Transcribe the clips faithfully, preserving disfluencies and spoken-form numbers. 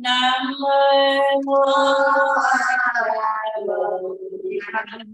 Nam mô A Bồ Tát.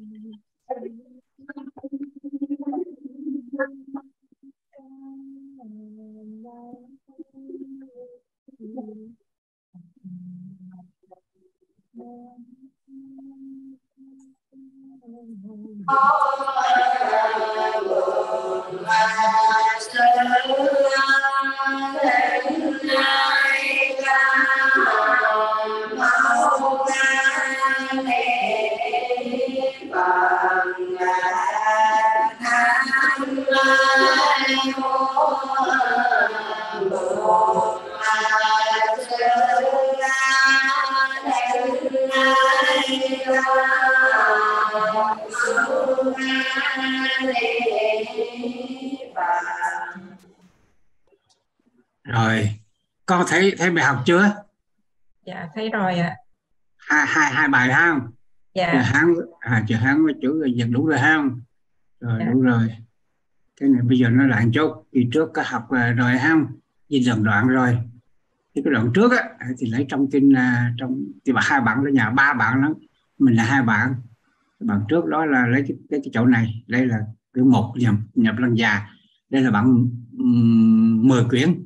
Rồi, con thấy thấy bài học chưa? Dạ thấy rồi ạ. Hai hai hai bài ha. Chữ Dạ. Hán à, chữ Hán với chữ dịch đúng rồi ha. Rồi Dạ. đúng rồi. Cái này bây giờ nó lại chốt kỳ trước có học rồi ha. Dịch dần đoạn rồi. Thì cái đoạn trước á thì lấy trong kinh là trong thì bà hai bạn ở nhà ba bạn đó, mình là hai bạn. Bạn trước đó là lấy cái cái, cái chỗ này, đây là cái một nhập nhập lăng già. Đây là bạn um, mười quyển.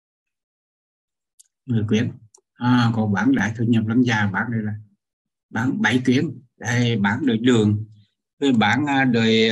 mười quyển. À, còn bản đại thừa nhập lăng già bản này là bản bảy quyển. Đây bản đời đường với bản đời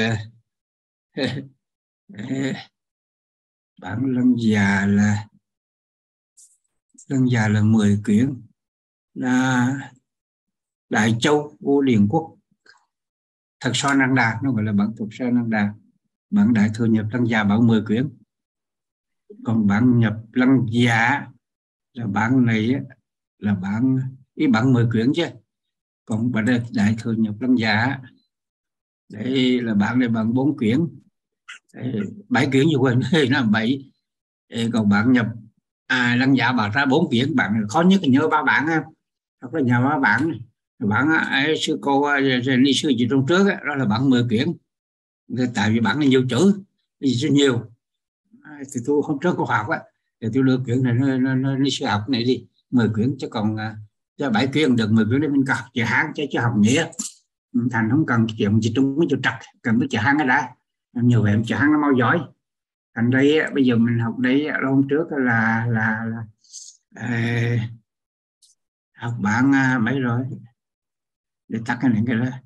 bản lăng già là lăng già là mười quyển, là Đại Châu Vô Điền Quốc Thật So Năng Đà, nó gọi là bản Thật So Năng Đà. Bản đại thừa nhập lăng già bản mười quyển. Còn bản nhập lăng già là bản này là bản ý bản mười quyển chứ. Còn bản đại thừa nhập lăng già đây là bản này bản bốn quyển. Bảy quyển như quên nó là bảy. Còn bạn nhập à, lăng giả bảo ra bốn quyển, bạn khó nhất là nhớ ba bản ha, hoặc là nhờ ba bản này. Bản ấy, sư cô ni sư gì trong trước đó, đó là bản mười quyển. Tại vì bản này nhiều chữ rất nhiều, thì tôi hôm trước cô học á thì tôi đưa quyển này nó, nó, nó ni sư học này đi mười quyển, chứ còn cho bảy quyển được mười quyển để mình học chữ Hán chứ chứ học nghĩa thành không cần chuyện gì trong cái chữ trật, cần biết chữ Hán cái đã, nhiều em chữ Hán nó mau giỏi. Thành đây bây giờ mình học đây hôm trước là là, là à, học bản mấy rồi để tắt cái này cái đó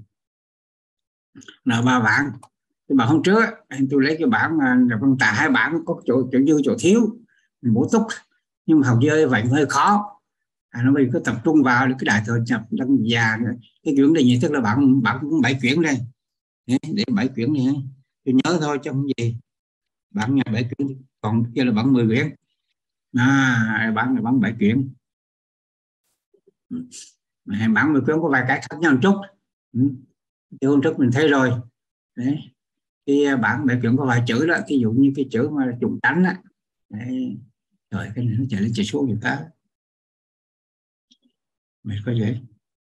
là ba bản. Cái bản hôm trước tôi lấy cái bản nhập lăng tà, hai bản có chỗ chỗ dư chỗ thiếu mình bổ túc, nhưng mà học dơi vậy hơi khó. À, nó bây giờ cứ tập trung vào cái đại thừa nhập lăng già, cái quyển này như tức là bản bản cũng bảy quyển đây để bảy quyển này tôi nhớ thôi chứ không gì. Bản nhà bảy quyển, còn kia là bản mười quyển. À, bản này bản bảy quyển. Bản mười quyển có vài cái khác nhau một chút. Ừ. Chứ hôm trước mình thấy rồi. Đấy. Cái bản bảy quyển có vài chữ đó, ví dụ như cái chữ mà trùng tánh á. Đấy. Rồi cái này nó chạy lên chạy xuống người ta. Mày có vậy.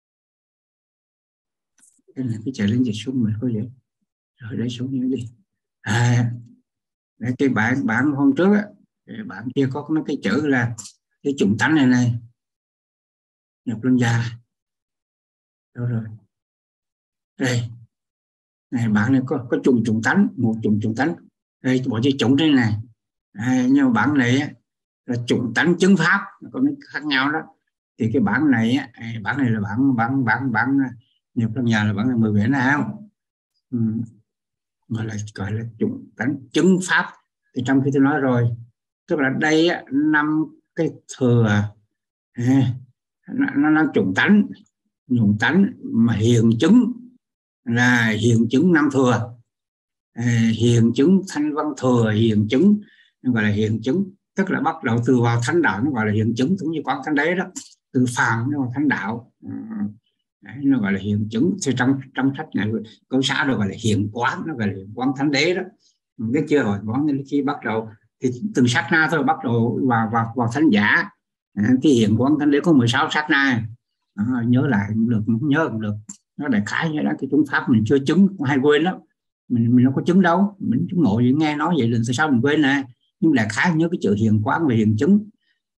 Cái này cái chạy lên chạy xuống mày có vậy. Rồi để xuống như đi. À, cái bản bản hôm trước á, bản kia có mấy cái chữ là cái trùng tánh này này. Nhập lên già. Đâu rồi. Đây. Này bản này có có trùng trùng tánh, một trùng trùng tánh. Đây bỏ chữ trùng đây này. À, nhưng mà bản này là trùng tánh chứng pháp, có mấy khác nhau đó. Thì cái bản này bản này là bản bản bản bản nhập trong nhà là bản là mười quyển nào. Ừ. Gọi là gọi là trùng tánh chứng pháp. Thì trong khi tôi nói rồi, tức là đây năm cái thừa à, nó nó trùng tánh, trùng tánh mà hiền chứng là hiền chứng năm thừa. À, hiền chứng thanh văn thừa, hiền chứng nó gọi là hiền chứng, tức là bắt đầu từ vào thánh đạo nó gọi là hiền chứng, cũng như quán thánh đế đó, từ phàm nó vào thánh đạo. Đấy, nó gọi là hiền chứng. Thì trong trong sách này câu xã được gọi là hiền quán, nó gọi là hiền quán thánh đế đó, biết chưa? Rồi quán khi bắt đầu thì từng sát na thôi bắt đầu vào vào vào thánh giả. À, cái hiền quán thánh đế có mười sáu sát na. À, nhớ lại cũng được, không nhớ cũng được, nó đại khái như đó. Cái chúng pháp mình chưa chứng hay quên lắm, mình mình không có chứng đâu, mình chứng ngộ nghe nói vậy lần từ sau mình quên nè, nhưng đại khái nhớ cái chữ hiền quán và hiền chứng.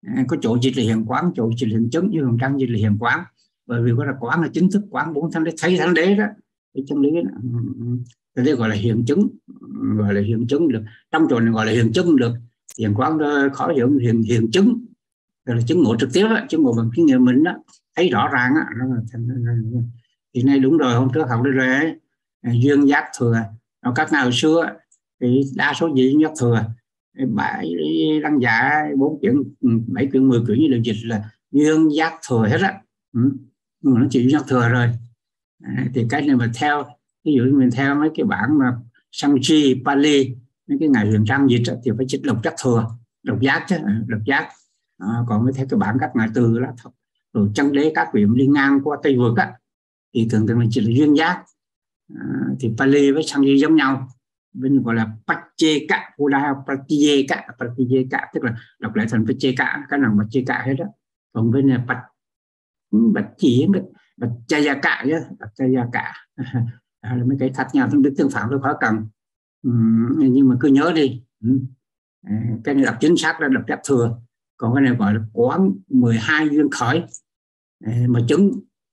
À, có chỗ dịch là hiện quán, chỗ dịch là hiện chứng, như phần trăm dịch là hiện quán, bởi vì có là quán là chính thức quán bốn thánh đế, thấy thánh đế đó, cái chân lý đó. Cái đấy gọi là hiện chứng, gọi là hiện chứng được. Trong chỗ này gọi là hiện chứng được, hiện quán đó khó hiểu, hiện hiện chứng gọi là chứng ngộ trực tiếp đó, chứng ngộ bằng kinh nghiệm mình đó, thấy rõ ràng á. Thì nay đúng rồi, hôm trước học đây rồi ấy, duyên giác thừa. Các nào xưa thì đa số gì giác thừa, bảy đăng giả bốn quyển, bảy quyển, mười quyển như được dịch là duyên giác thừa hết á. Ừ. Nó chỉ giác thừa rồi. À, thì cái này mà theo, ví dụ mình theo mấy cái bản mà Sanskrit, Pali, mấy cái ngày huyền trang dịch thì phải dịch độc giác thừa, độc giác chứ, độc giác. À, còn mới theo cái bản các ngài từ đó, rồi chân đế các quyển đi ngang qua Tây vực á, thì thường thường là chỉ là duyên giác. À, thì Pali với Sanskrit giống nhau, bên gọi là Pacheka, Buddha Pacheka, Pacheka tức là đọc lại thành Pacheka, cái nào Pacheka hết đó. Còn bên này Pach Bạch chỉ Bạch Chayaka chứ, Bạch Chayaka là mấy cái khác nhau, tương đức tương phản tôi khó cần. Uhm, nhưng mà cứ nhớ đi. Uhm. Cái này đọc chính xác là đọc giác thừa, còn cái này gọi là quán mười hai duyên khởi mà chứng,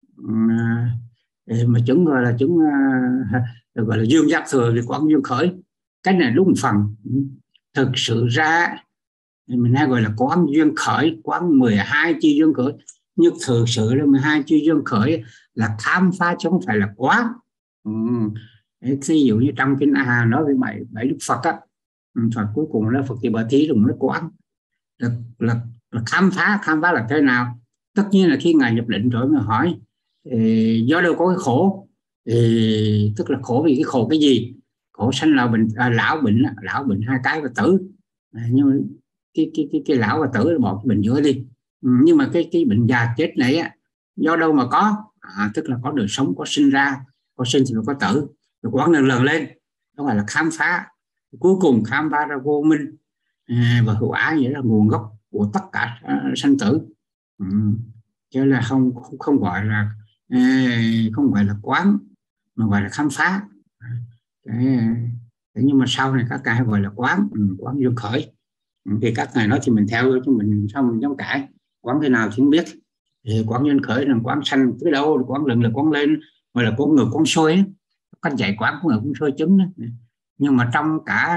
mà chứng gọi là chứng gọi là duyên giác thừa, thì quán duyên khởi. Cái này đúng phần. Thực sự ra mình hay gọi là quán duyên khởi, quán mười hai chi duyên khởi, nhưng thực sự là mười hai chi duyên khởi là khám phá chứ không phải là quán. Ừ. Ví dụ như trong kinh A Hà nói với bảy bảy đức Phật á, Phật cuối cùng là Phật thì Bà Thí dùng nó quán là, là, là khám phá. Khám phá là thế nào? Tất nhiên là khi ngài nhập định rồi mới hỏi do đâu có cái khổ, thì tức là khổ vì cái khổ cái gì? Khổ sanh lão bệnh, à, lão bệnh lão bệnh hai cái và tử. À, nhưng mà cái cái cái cái lão và tử là bỏ cái bệnh giữa đi. Ừ, nhưng mà cái cái bệnh già chết này á, do đâu mà có? À, tức là có đời sống, có sinh ra, có sinh thì có tử, rồi quán lần lần lên, đó gọi là khám phá. Cuối cùng khám phá ra vô minh à, và hữu ái, nghĩa là nguồn gốc của tất cả uh, sanh tử. Ừ. Chứ là không không, không gọi là uh, không gọi là quán, mà gọi là khám phá. Đấy, nhưng mà sau này các ngài gọi là quán, ừ, quán duyên khởi. Ừ, thì các ngài nói thì mình theo chứ mình sao mình giống cãi. Quán thế nào thì không biết. Thì quán duyên khởi là quán sanh tới đâu, quán lần là quán lên, gọi là quán ngược quán xuôi. Cách dạy quán của người cũng soi chứng đó. Nhưng mà trong cả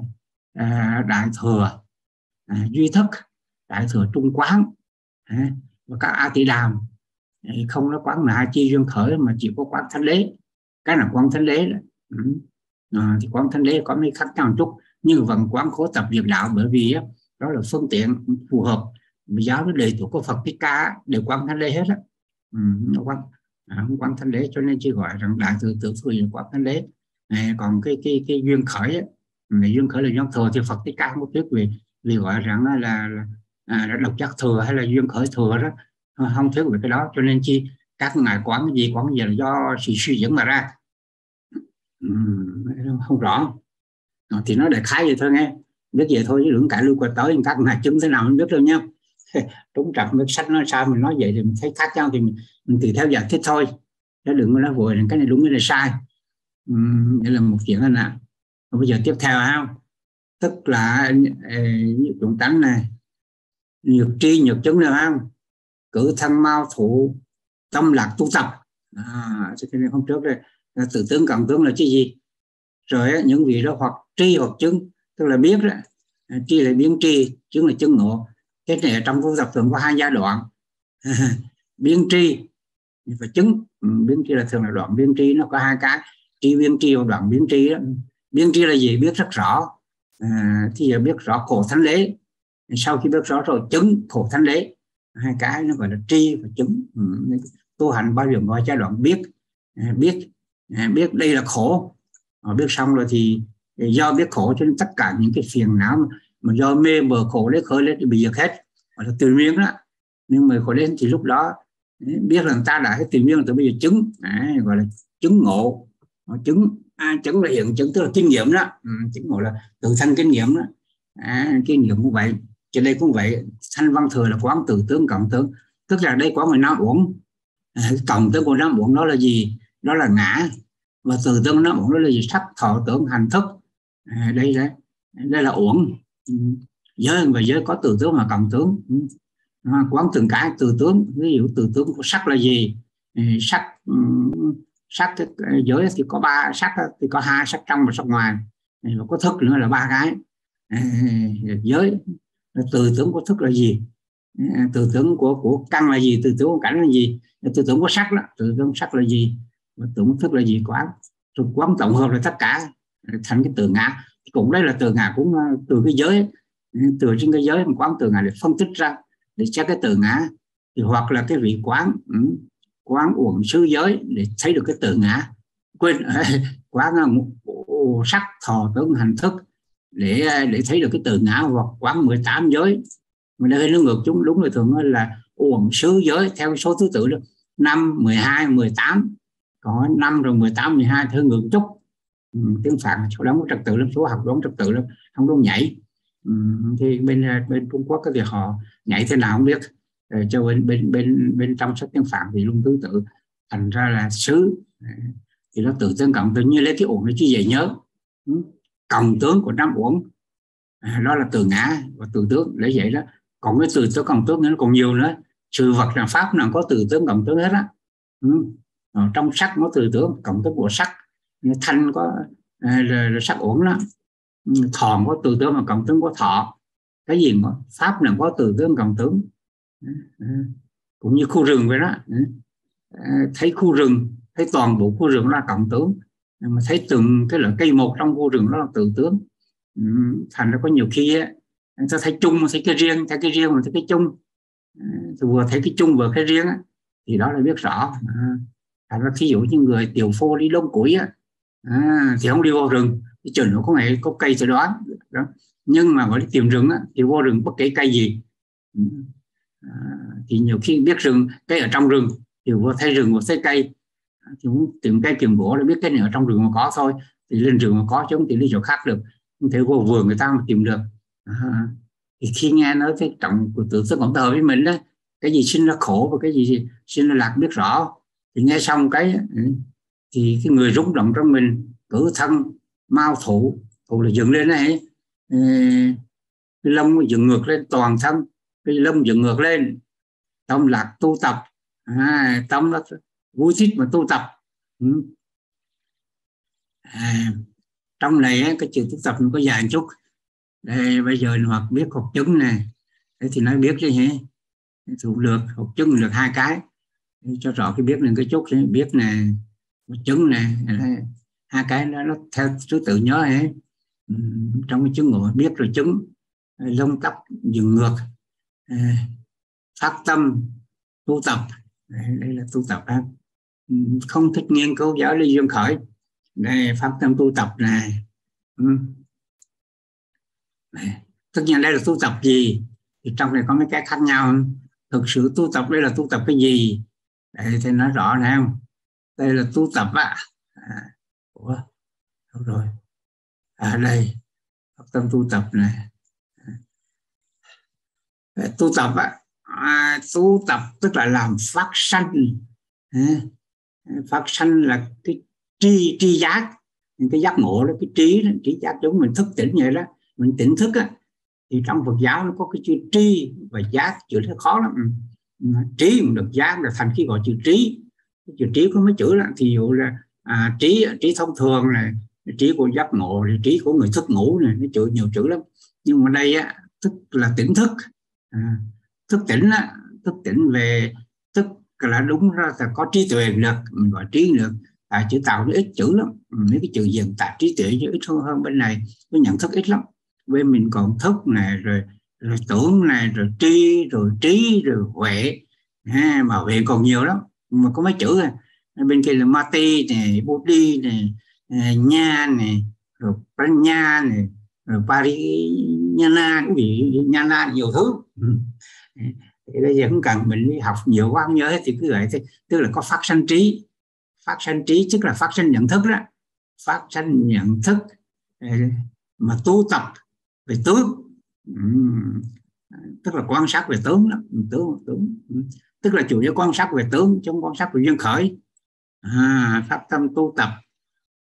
à, đại thừa à, duy thức, đại thừa trung quán à, và các A Tỳ Đàm không nó quán là hai chi duyên khởi, mà chỉ có quán thánh đế. Cái là quán thánh đế đó. Ừ. À, thì quán thánh đế có mấy khác nhau một chút, nhưng vẫn quán khổ tập diệt đạo, bởi vì đó, đó là phương tiện phù hợp. Giáo với đệ tử của Phật Thích Ca đều quán thánh đế hết á. Ừ, quán à, quán thánh đế, cho nên chỉ gọi rằng đại thừa tự thừa là quán thánh đế. À, còn cái cái cái duyên khởi á, duyên khởi là duyên thừa thì Phật Thích Ca không có thuyết vì vì gọi rằng là, là, à, là độc giác thừa hay là duyên khởi thừa đó, không thuyết về cái đó. Cho nên chi các ngài quán cái gì, quán cái gì là do sự suy dẫn mà ra. Ừ, không rõ. À, thì nó đại khái vậy thôi nghe, biết vậy thôi chứ đừng cãi lui qua tới các ngài chứng thế nào mình biết đâu nha. Đúng trọng cái sách nói sao mình nói vậy thì mình thấy khác nhau thì mình, mình tùy theo giải thích thôi, chứ đừng có nói vội là cái này đúng cái này sai. Uhm, đây là một chuyện anh ạ. Bây giờ tiếp theo ha, tức là như chúng tánh này, nhược tri nhược chứng nào không, cử thân mau thủ tâm lạc tu tập. À, cho nên hôm trước đây là tự tướng cộng tướng là cái gì rồi á, những vị đó hoặc tri hoặc chứng, tức là biết đó. Tri là biến tri, chứng là chứng ngộ. Cái này trong tu tập thường có hai giai đoạn. Biến tri và chứng. Biến tri là thường là đoạn biến tri, nó có hai cái, tri biến tri và đoạn biến tri đó. Biến tri là gì? Biết rất rõ. À, thì giờ biết rõ khổ thánh đế, sau khi biết rõ rồi chứng khổ thánh đế. Hai cái nó gọi là tri và chứng. Ừ. Tu hành bao giờ gọi giai đoạn biết. À, biết à, biết đây là khổ. À, biết xong rồi thì do biết khổ cho nên tất cả những cái phiền não mà, mà do mê mờ khổ đấy khởi lên thì bị diệt hết, gọi là từ miên đó. Nhưng mà khổ lên thì lúc đó biết là người ta đã hết từ miên, từ bây giờ chứng à, gọi là chứng ngộ. Chứng à, chứng là hiện chứng, tức là kinh nghiệm đó. Ừ, chứng ngộ là tự thân kinh nghiệm đó. À, kinh nghiệm cũng vậy. Trên đây cũng vậy. Thanh văn thừa là quán từ tướng cộng tướng, tức là đây quán người nam uổng. À, cộng tướng của nam uổng đó là gì? Đó là ngã. Và từ tướng nam uổng đó là gì? Sắc thọ tưởng hành thức. À, đây đấy, đây là uổng. Ừ. giới và giới có từ tướng và cộng tướng. À, quán từng cái từ tướng, ví dụ từ tướng của sắc là gì? Sắc sắc giới thì có ba sắc, thì có hai sắc trong và sắc ngoài, và có thức nữa là ba cái. À, giới từ tướng của thức là gì? À, từ tướng của của căn là gì? Từ tướng của cảnh là gì? Từ tướng của sắc đó, từ tướng sắc là gì? Và tướng thức là gì? Quán rồi quán tổng hợp là tất cả thành cái từ ngã. Cũng đây là từ ngã, cũng từ cái giới, từ trên cái giới mà quán từ ngã để phân tích ra, để xét cái từ ngã. Thì hoặc là cái vị quán quán uẩn xứ giới để thấy được cái từ ngã. Quên quán sắc thọ tướng hành thức để để thấy được cái từ ngã, hoặc quán mười tám giới. Mình đã thấy nó ngược chúng, đúng là thường là uẩn xứ giới theo số thứ tự đó, năm, mười hai, mười tám, có năm rồi mười tám, mười hai theo ngược chút. Ừ, tiếng Phạn số đóng trật tự lắm, số học đóng trật tự lắm, không có nhảy. Ừ, thì bên bên Trung Quốc thì họ nhảy thế nào không biết. Rồi cho bên bên bên bên trong sách tiếng Phạn thì luôn thứ tự, thành ra là xứ thì nó tự tương cộng, tự nhiên lấy cái uẩn để chỉ dễ nhớ. Ừ. Cộng tướng của năm uẩn à, đó là từ ngã và từ tướng để vậy đó. Còn cái từ tướng cộng tướng nó còn nhiều nữa. Sự vật là pháp nào có từ tướng cộng tướng hết á. Ừ. Trong sắc có từ tướng cộng tướng của sắc, thanh có à, là, là sắc uẩn đó. Thọ có từ tướng và cộng tướng của thọ. Cái gì mà pháp nào có từ tướng cộng tướng. Cũng như khu rừng vậy đó. Thấy khu rừng, thấy toàn bộ khu rừng là cộng tướng, mà thấy từng cái loại cây một trong khu rừng đó là từ tướng. Thành ra có nhiều khi á, ta thấy chung thấy cái riêng, thấy cái riêng mà thấy cái chung. Thì vừa thấy cái chung vừa cái riêng á, thì đó là biết rõ. Thành ra thí dụ như người tiểu phu đi lông củi á, à, thì không đi vô rừng, cái chừng nó có ngày có cây sẽ đoán đó. Nhưng mà gọi đi tìm rừng á, thì vô rừng bất kể cây gì. À, thì nhiều khi biết rừng, cây ở trong rừng thì vô thấy rừng vô thấy cây, thì muốn tìm cây tìm gỗ để biết cái này ở trong rừng mà có thôi, thì lên rừng mà có chứ không thì đi chỗ khác được, không thể vô vườn người ta mà tìm được. À, thì khi nghe nói cái trọng của tự thức cộng thờ với mình đó, cái gì sinh ra khổ và cái gì sinh ra lạc biết rõ, thì nghe xong cái thì cái người rung động trong mình, cử thân mau thủ, thủ là dựng lên này, cái lông dựng ngược lên toàn thân, cái lông dựng ngược lên, tâm lạc tu tập, à, tâm nó vui thích mà tu tập. Ừ. À, trong này cái chữ tu tập nó có dài một chút. Đây, bây giờ hoặc biết học chứng này, thế thì nói biết chứ hả? Thủ lược, học chứng lược hai cái, cho rõ cái biết này cái chút, biết này, chứng này, hai cái đó nó theo thứ tự nhớ ấy. Ừ, trong cái chứng ngộ biết rồi chứng, lông tóc dừng ngược, à, phát tâm tu tập. Đây, đây là tu tập đó. Không thích nghiên cứu giáo lý duyên khởi, đây phát tâm tu tập này. Ừ. Này, tất nhiên đây là tu tập gì thì trong này có mấy cái khác nhau. Thực sự tu tập đây là tu tập cái gì, đây thì nói rõ này không. Đây là tu tập á. À, ủa đâu rồi, à đây phát tâm tu tập này. À, tu tập á, à, tu tập tức là làm phát sanh. À, phát sanh là cái tri tri giác, cái giác ngộ đó, cái trí đó, trí giác giống mình thức tỉnh vậy đó, mình tỉnh thức á. Thì trong Phật giáo nó có cái chữ tri và giác, chữ nó khó lắm. Trí cũng được, giác là thành khi gọi chữ trí. Cái chữ trí có mấy chữ đó, thì dụ là à, trí trí thông thường này, trí của giác ngộ, trí của người thức ngủ này, nó chữ nhiều chữ lắm. Nhưng mà đây á, tức là tỉnh thức, à, thức tỉnh á, thức tỉnh về tức là đúng ra là có trí tuệ được, mình gọi trí được. À, chữ tạo nó ít chữ lắm, mấy cái chữ diễn tả trí tuệ chứ ít hơn, hơn bên này, cái nhận thức ít lắm. Bên mình còn thức này, rồi, rồi tưởng này, rồi tri, rồi trí, rồi huệ, à, mà huệ còn nhiều lắm, mà có mấy chữ này. Bên kia là mati này, buddhi này, nha này, rồi pranya này, rồi parinyana, cái gì nhana, nhiều thứ. Thì bây giờ không cần mình đi học nhiều quá không nhớ hết, thì cứ vậy thôi. Tức là có phát sanh trí, phát sanh trí tức là phát sanh nhận thức đó, phát sanh nhận thức mà tu tập về tướng, tức là quan sát về tướng đó, tướng, tướng. Tức là chủ yếu quan sát về tướng chứ không quan sát về duyên khởi. À, phát tâm tu tập,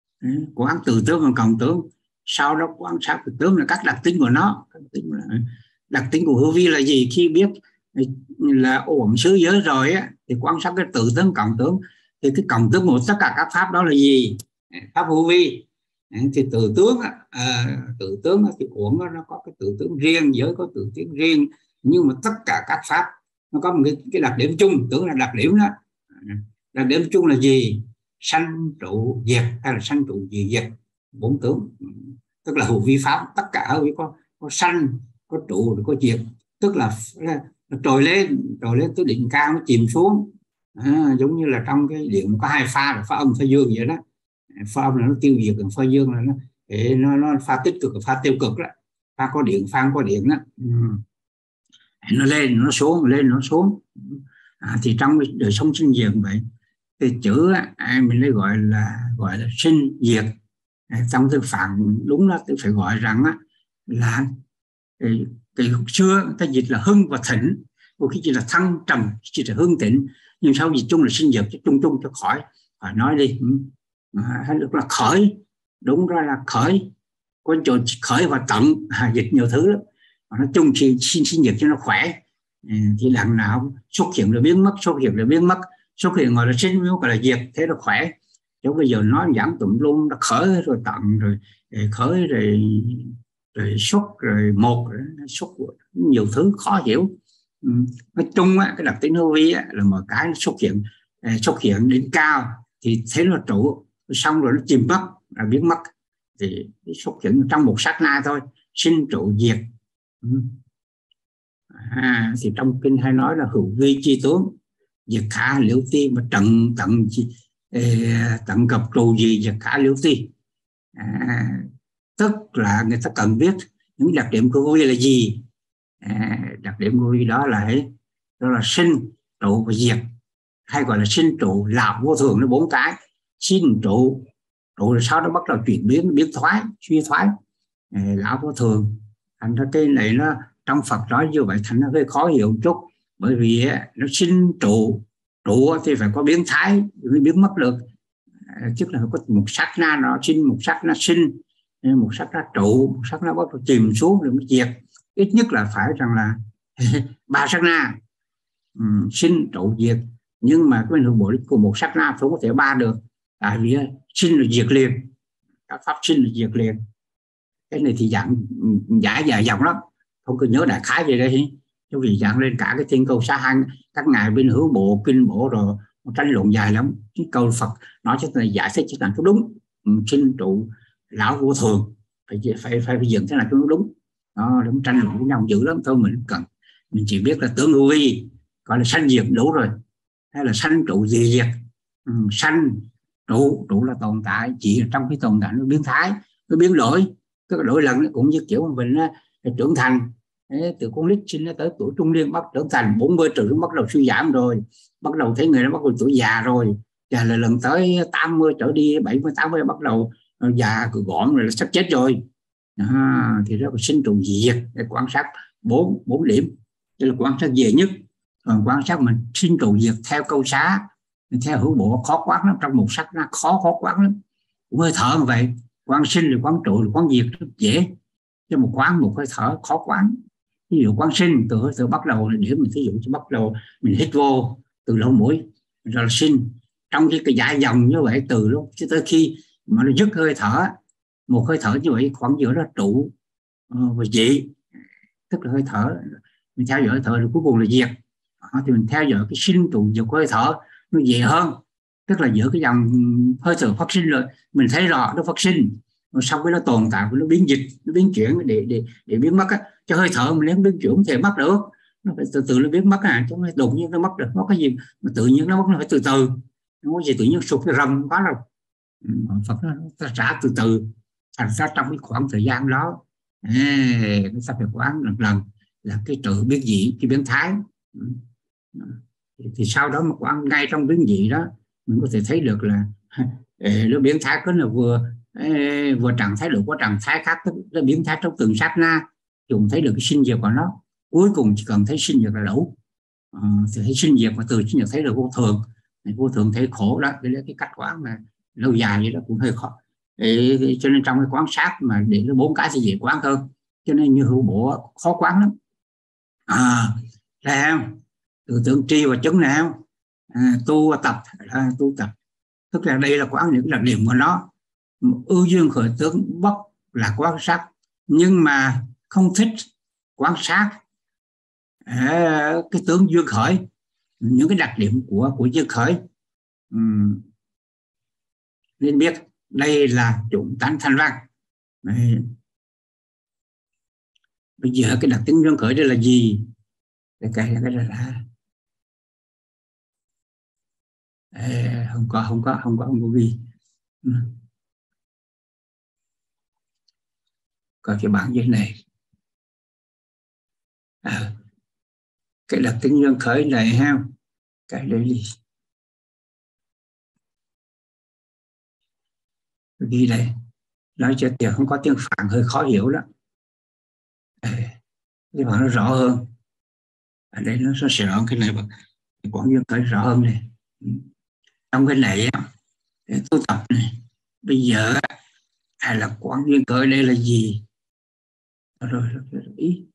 quán từ tướng và cộng tướng, sau đó quan sát về tướng là các đặc tính của nó. Đặc tính là đặc tính của hữu vi là gì? Khi biết là ổn xứ giới rồi á, thì quan sát cái tự tướng cộng tướng, thì cái cộng tướng của tất cả các pháp đó là gì? Pháp hữu vi. Thì tự tướng à, tự tướng thì uổng nó có cái tự tướng riêng, giới có tự tướng riêng, nhưng mà tất cả các pháp nó có một cái, cái đặc điểm chung, tưởng là đặc điểm đó. Đặc điểm chung là gì? Sanh trụ diệt, hay là sanh trụ gì diệt, bốn tướng, tức là hữu vi pháp. Tất cả hữu vi có, có sanh, có trụ, có diệt, tức là nó trồi lên, trồi lên tới đỉnh cao, nó chìm xuống. À, giống như là trong cái điện có hai pha, là pha âm pha dương vậy đó. Pha âm là nó tiêu diệt, còn pha dương là nó nó, nó pha tích cực, pha tiêu cực đó. Pha có điện, pha có điện đó. Ừ. Nó lên nó xuống, lên nó xuống. À, thì trong đời sống sinh diệt vậy, thì chữ à, mình lấy gọi là gọi là sinh diệt. À, trong tư phản đúng đó, tôi phải gọi rằng á, là cái, cái xưa người ta dịch là hưng và thịnh, một khi chỉ là thăng trầm, chỉ là hưng thịnh, nhưng sau dịch chung là sinh diệt, cho chung chung cho khỏi khỏi nói đi. À, hay được là khởi, đúng ra là khởi, có chỗ khởi và tận, à, dịch nhiều thứ lắm. Nói chung thì sinh sinh diệt cho nó khỏe. À, thì đằng nào xuất hiện là biến mất, xuất hiện là biến mất, xuất hiện gọi là sinh, gọi là diệt, thế nó khỏe. Chứ bây giờ nói giảm tụm luôn, nó khởi rồi tận, rồi khởi rồi rồi xuất, rồi một, rồi xuất, nhiều thứ khó hiểu. Ừ. Nói chung á, cái đặc tính hữu vi á, là một cái xuất hiện xuất hiện đến cao thì thế nó trụ, xong rồi nó chìm mất, là biến mất. Thì xuất hiện trong một sát na thôi, sinh trụ diệt. Ừ. À, thì trong kinh hay nói là hữu vi chi tướng, diệt khả liễu ti, mà tận tận tận cập trụ gì diệt khả liễu ti. À, tức là người ta cần biết những đặc điểm của hữu vi là gì. À, đặc điểm hữu vi đó là đó là sinh, trụ và diệt, hay gọi là sinh trụ lạc vô thường. Nó bốn cái: sinh trụ, trụ là sau đó bắt đầu chuyển biến, biến thoái, suy thoái, à, lão vô thường. Thành ra cái này nó trong Phật nói như vậy thành nó hơi khó hiểu một chút, bởi vì nó sinh trụ, trụ thì phải có biến thái mới biến mất được. À, tức là có một sát na nó sinh, một sát na sinh, một sát na trụ, một sát na bắt đầu chìm xuống rồi mới diệt. Ít nhất là phải rằng là ba sát na, ừ, sinh trụ diệt. Nhưng mà cái hữu bộ của một sát na không có thể ba được, tại vì sinh là diệt liền, các pháp sinh là diệt liền. Cái này thì dạng giải dài dòng lắm, không cần nhớ đại khái về đây, chứ vì dạng lên cả cái thiên câu sa hăng, các ngài bên hữu bộ, kinh bộ rồi tranh luận dài lắm. Cái câu Phật nói cho này giải thích cho rằng đúng, sinh trụ lão vô thường, phải phải phải, phải dựng thế nào cho nó đúng. Đó, đúng, tranh luận với nhau dữ lắm. Thôi mình cần, mình chỉ biết là tướng hữu vi gọi là sanh diệt đủ rồi, hay là sanh trụ gì diệt. Ừ, sanh trụ, trụ là tồn tại, chỉ trong cái tồn tại nó biến thái, nó biến đổi. Cái đổi lần cũng như kiểu mình trưởng thành. Đấy, từ con nít sinh nó tới tuổi trung niên bắt trưởng thành, bốn mươi tuổi bắt đầu suy giảm rồi, bắt đầu thấy người nó bắt đầu tuổi già rồi, và là lần tới tám mươi trở đi, bảy mươi tám mươi bắt đầu già cứ gọn rồi, sắp chết rồi. À, thì đó là sinh trụ diệt để quan sát bốn bốn điểm. Đây là quan sát về nhất. Còn quan sát mình sinh trụ diệt theo câu xá, theo hữu bộ khó quán lắm, trong một sắc nó khó khó quán lắm. Cũng hơi thở như vậy, quán sinh rồi quán trụ rồi quán diệt rất dễ, cho một quán một hơi thở khó quán. Ví dụ quán sinh từ hơi thở bắt đầu, để mình ví dụ cho bắt đầu mình hít vô từ lỗ mũi rồi là sinh, trong cái, cái dài dòng như vậy từ lúc cho tới khi mà nó dứt hơi thở, một hơi thở như vậy khoảng giữa đó trụ và dị, tức là hơi thở. Mình theo dõi hơi thở rồi cuối cùng là diệt. Đó, thì mình theo dõi cái sinh trụ diệt hơi thở nó dễ hơn, tức là giữa cái dòng hơi thở phát sinh rồi mình thấy rõ nó phát sinh, rồi sau cái nó tồn tại, nó biến dịch, nó biến chuyển để để để biến mất á. Cho hơi thở mình nếu biến chuyển không thể mất được, nó phải từ từ nó biến mất à, chứ không đột nhiên nó mất được. Nó cái gì mà tự nhiên nó mất, nó phải từ từ, không có gì tự nhiên sụp cái rầm quá đâu. Phật nó trả từ từ. Thành ra trong cái khoảng thời gian đó ê, chúng ta phải quán lần lần là cái tự biến dị, cái biến thái. Thì sau đó mà quán ngay trong biến dị đó mình có thể thấy được là nó biến thái có là vừa vừa trạng thái được có trạng thái khác, nó biến thái trong từng sát na, chúng thấy được cái sinh diệt của nó. Cuối cùng chỉ cần thấy sinh diệt là đủ. À, thì thấy sinh diệt mà từ sinh diệt thấy được vô thường, vô thường thấy khổ đó. Để cái cách quán mà lâu dài vậy đó cũng hơi khó. Để, cho nên trong cái quán sát mà để nó bốn cái thì dễ quán hơn, cho nên như hữu bộ khó quán lắm. À, thấy không? Từ tượng tri và chứng này không? À, tu và tập là tu tập, tức là đây là quán những đặc điểm của nó. Ưu duyên khởi tướng bất là quan sát, nhưng mà không thích quan sát à, cái tướng duyên khởi, những cái đặc điểm của của duyên khởi. Uhm. Nên biết đây là chủng tánh thanh văn. Đây. Bây giờ cái đặc tính duyên khởi đây là gì? Cái cái cái là, là à, không có không có không có không có ghi. Uhm. Coi cái bảng dưới này. À, cái đặc tính duyên khởi này ha, cái đấy đi ghi đây, nói cho tiếng không có tiếng Phạn hơi khó hiểu đó. cái bản nó rõ hơn ở đây, nó sẽ rõ cái này cái quán duyên khởi rõ hơn này. Trong cái này tu tập này, bây giờ hay là quán duyên khởi đây là gì rồi, rồi ý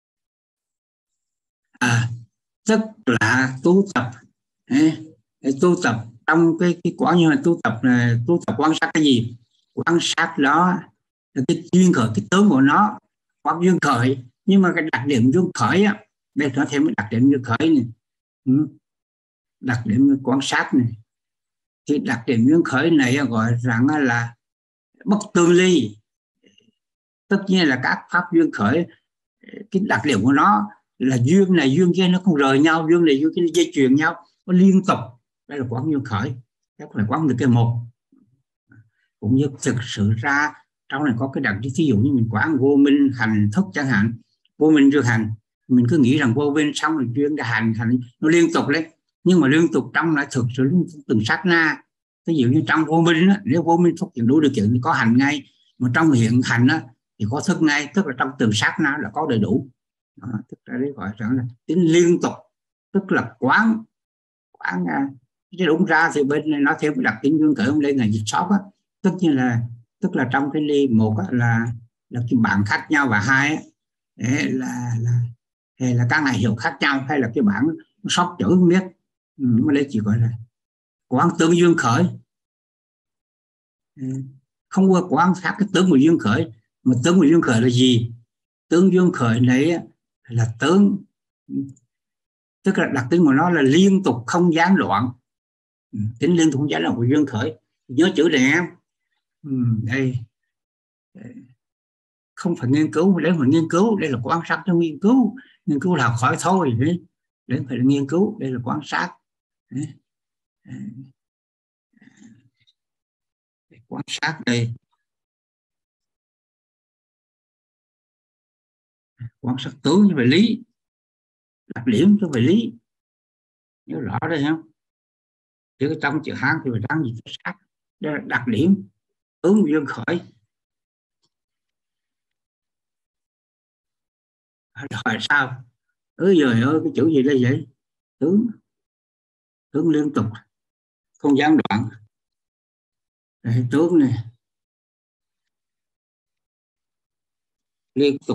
à, tức là tu tập để tu tập trong cái cái quán như là tu tập là tu tập quan sát cái gì? Quan sát đó là cái duyên khởi, cái tướng của nó, quán duyên khởi. Nhưng mà cái đặc điểm duyên khởi á, đây có thêm cái đặc điểm duyên khởi này, đặc điểm quan sát này. Thì đặc điểm duyên khởi này gọi rằng là bất tương ly. Tất nhiên là các pháp duyên khởi, cái đặc điểm của nó là duyên này duyên kia nó không rời nhau, duyên này duyên kia nó dây chuyền nhau, nó liên tục. Đây là quán duyên khởi, các là quán được cái một. Cũng như thực sự ra trong này có cái đặc điểm, ví dụ như mình quán vô minh hành thức chẳng hạn, vô minh duyên hành, mình cứ nghĩ rằng vô minh xong rồi duyên đã hành hành nó liên tục đấy, nhưng mà liên tục trong lại thực sự từng sát na. Ví dụ như trong vô minh á, nếu vô minh xuất hiện đủ điều kiện thì có hành ngay, mà trong hiện hành á, thì có thức ngay, tức là trong từng sát na là có đầy đủ. Đó, tức là đấy gọi là tính liên tục, tức là quán quán chứ đúng ra thì bên này nó thêm cái đặc tính duyên khởi không, đây là dịch sót á. Tất nhiên là tức là trong cái ly một á, là là cái bảng khác nhau, và hai á, là là hay là các ngày hiệu khác nhau, hay là cái bảng nó sót chữ không biết. Nhưng mà đây chỉ gọi là quán tướng duyên khởi, không có quán sát cái tướng của duyên khởi. Mà tướng của duyên khởi là gì? Tướng duyên khởi này là tướng, tức là đặc tính của nó là liên tục không gián đoạn. Tính liên tục không gián đoạn của duyên khởi, nhớ chữ này em. Đây không phải nghiên cứu, để mà nghiên cứu đây là quan sát, trong nghiên cứu nghiên cứu là khỏi thôi, đấy, đấy phải là nghiên cứu, đây là quan sát. Đấy. Quan sát đây, quan sát tướng như vậy lý, đặc điểm cho về lý, nhớ rõ đây không? Chứ trong chữ Hán thì phải đáng gì cho sát, đây là đặc điểm tướng duyên khởi. Rồi sao? Ơi giời ơi, cái chữ gì đây vậy? Tướng, tướng liên tục, không gián đoạn. Đây, tướng này liên tục.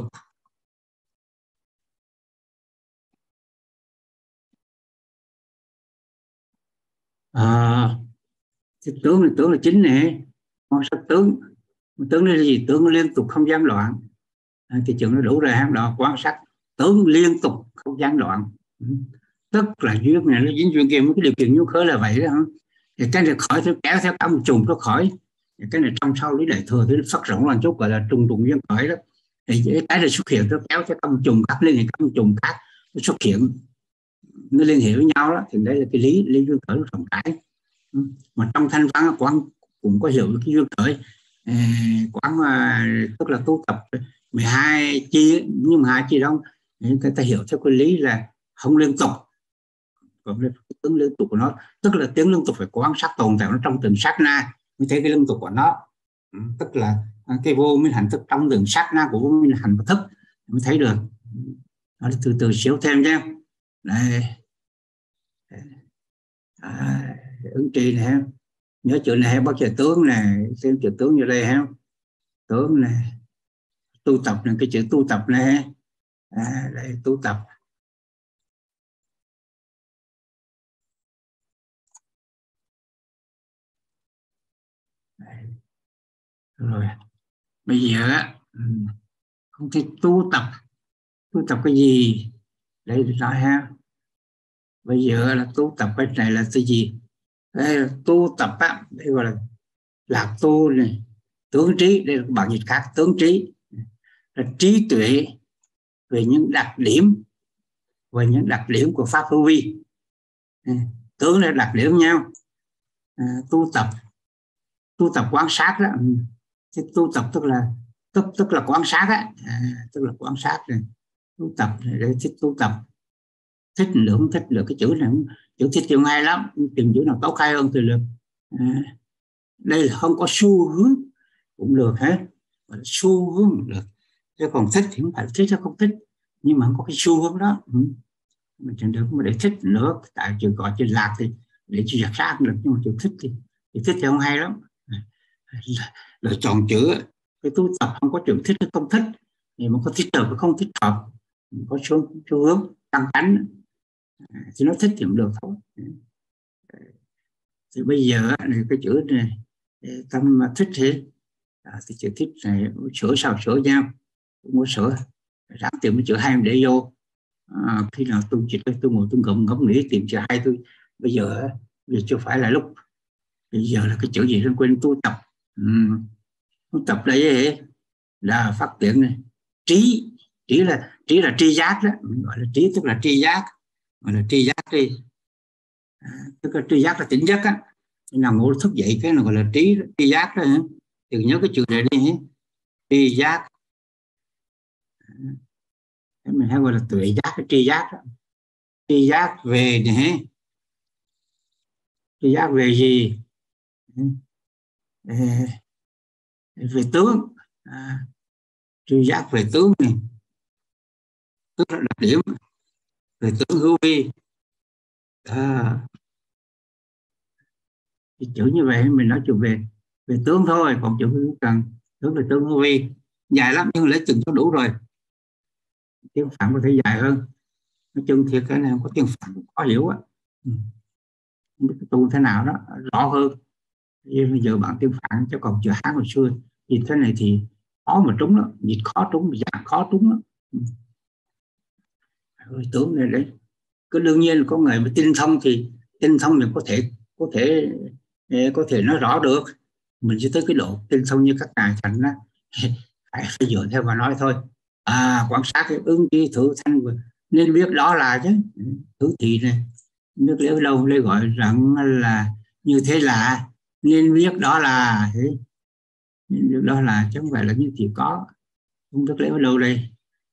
À, cái tướng là tướng là chính nè, quan sát tướng. Tướng là gì? Tướng liên tục không gián đoạn. À, thì chừng nó đủ rồi ha. Đó, quan sát tướng liên tục không gián đoạn, tức là duyên này nó dính duyên kia, cái điều kiện duyên khởi là vậy đó. Thì cái này khỏi theo kéo theo cả một chùm nó khỏi. Cái này trong sau lý đại thừa thì phát rộng là chút gọi là trùng trùng duyên khởi đó. Thì cái này xuất hiện nó kéo theo cả một chùm khác, liên hệ cả một chùm khác nó xuất hiện, nó liên hệ với nhau đó. Thì đây là cái lý lý duyên khởi nó rộng rãi. Mà trong thanh văn quán cũng có hiểu cái duyên khởi. Quán tức là tu tập mười hai chi, nhưng mà hai chi đó người ta hiểu theo cái lý là không liên tục. Còn cái tướng liên tục của nó, tức là tiếng liên tục phải quan sát tồn tại nó trong từng sát na mới thấy cái liên tục của nó. Tức là cái vô minh hành thức trong từng sát na của vô minh hành thức mới thấy được. Nó từ từ xíu thêm nhé. Đây, à, ứng trì này, nhớ chữ này bắt chữ tướng này, xem chữ tướng như đây ha. Tướng này, tu tập này, cái chữ tu tập này, à, đây tu tập Rồi bây giờ không thể tu tập, tu tập cái gì đây nói ha. Bây giờ là tu tập cái này là cái gì? Đây là tu tập á, đây gọi là lạc tu này, tướng trí, đây là bản dịch khác, tướng trí là trí tuệ về những đặc điểm về những đặc điểm của pháp hữu vi. Tướng là đặc điểm nhau. À, tu tập tu tập quan sát đó. Chứ tu tập tức là tức tức là quan sát á, à, tức là quan sát này. Tu tập để thích tu tập, thích lượng thích được cái chữ này, chữ thích chữ hay lắm, tìm chữ nào tốt hay hơn thì được. À, đây là không có xu hướng cũng được hết, xu hướng được, chứ còn thích thì không phải thích hay không thích, nhưng mà không có cái xu hướng đó. Ừ. Mình chẳng được mà để thích nữa, tại chữ gọi chữ lạc thì để chữ giặc sát được, nhưng mà chữ thích thì, thì thích thì không hay lắm. Lựa chọn chữ, cái tu tập không có chữ thích hay không thích, thì mà có thích hợp hay không thích hợp, có xu, xu hướng tăng tánh thì nó thích thì cũng được thôi. Thì bây giờ cái chữ này tâm thích thì, à, thì chữ thích này sửa sao sửa nhau, cũng có sửa ráng tìm cái chữ hay để vô. À, khi nào tôi chỉ tôi ngồi tôi ngẫm ngẫm nghĩ tìm chữ hay, tôi bây giờ vì chưa phải là lúc, bây giờ là cái chữ gì nên quên tu tập. Uhm. Tu tập đây là phát triển này. Trí, trí là trí là tri giác đó, mình gọi là trí tức là tri giác, gọi là tri giác đi. À, tức là tri giác là tỉnh giấc á, nào ngủ thức dậy cái nào gọi là trí tri giác đó. Đừng nhớ cái chữ này đi, tri giác. Mình hay gọi là tuệ giác, cái tri giác đó. Tri giác về này, tri giác về gì? Về tướng. À, tri giác về tướng này, tức là đặc điểm về tướng hữu vi. À, cái chữ như vậy mình nói chuyện về về tướng thôi, còn chữ không cần. Tướng là tướng hữu vi dài lắm, nhưng lấy chừng có đủ rồi. Tiếng Phạn có thể dài hơn, nói chung thiệt cái này không có tiếng Phạn khó hiểu á. Ừ. Không biết tu thế nào đó rõ hơn. Nhưng bây giờ bạn tiếng Phạn, chứ còn chữ Hán hồi xưa thì thế này thì khó mà trúng lắm, dịch khó trúng, dạng khó trúng lắm. Ừ. Tướng này đấy, cứ đương nhiên có người mà tinh thông thì tinh thông thì có thể có thể có thể nói rõ được. Mình chỉ tới cái độ tinh thông như các ngài thành đó, phải dựa theo và nói thôi. À, quan sát cái ứng chi thử thanh nên biết đó là chứ. Thử thị này nước liễu lâu đây gọi rằng là như thế là nên biết đó là thế, nên biết đó là chứ không phải là như chỉ có không nước liễu lâu đây.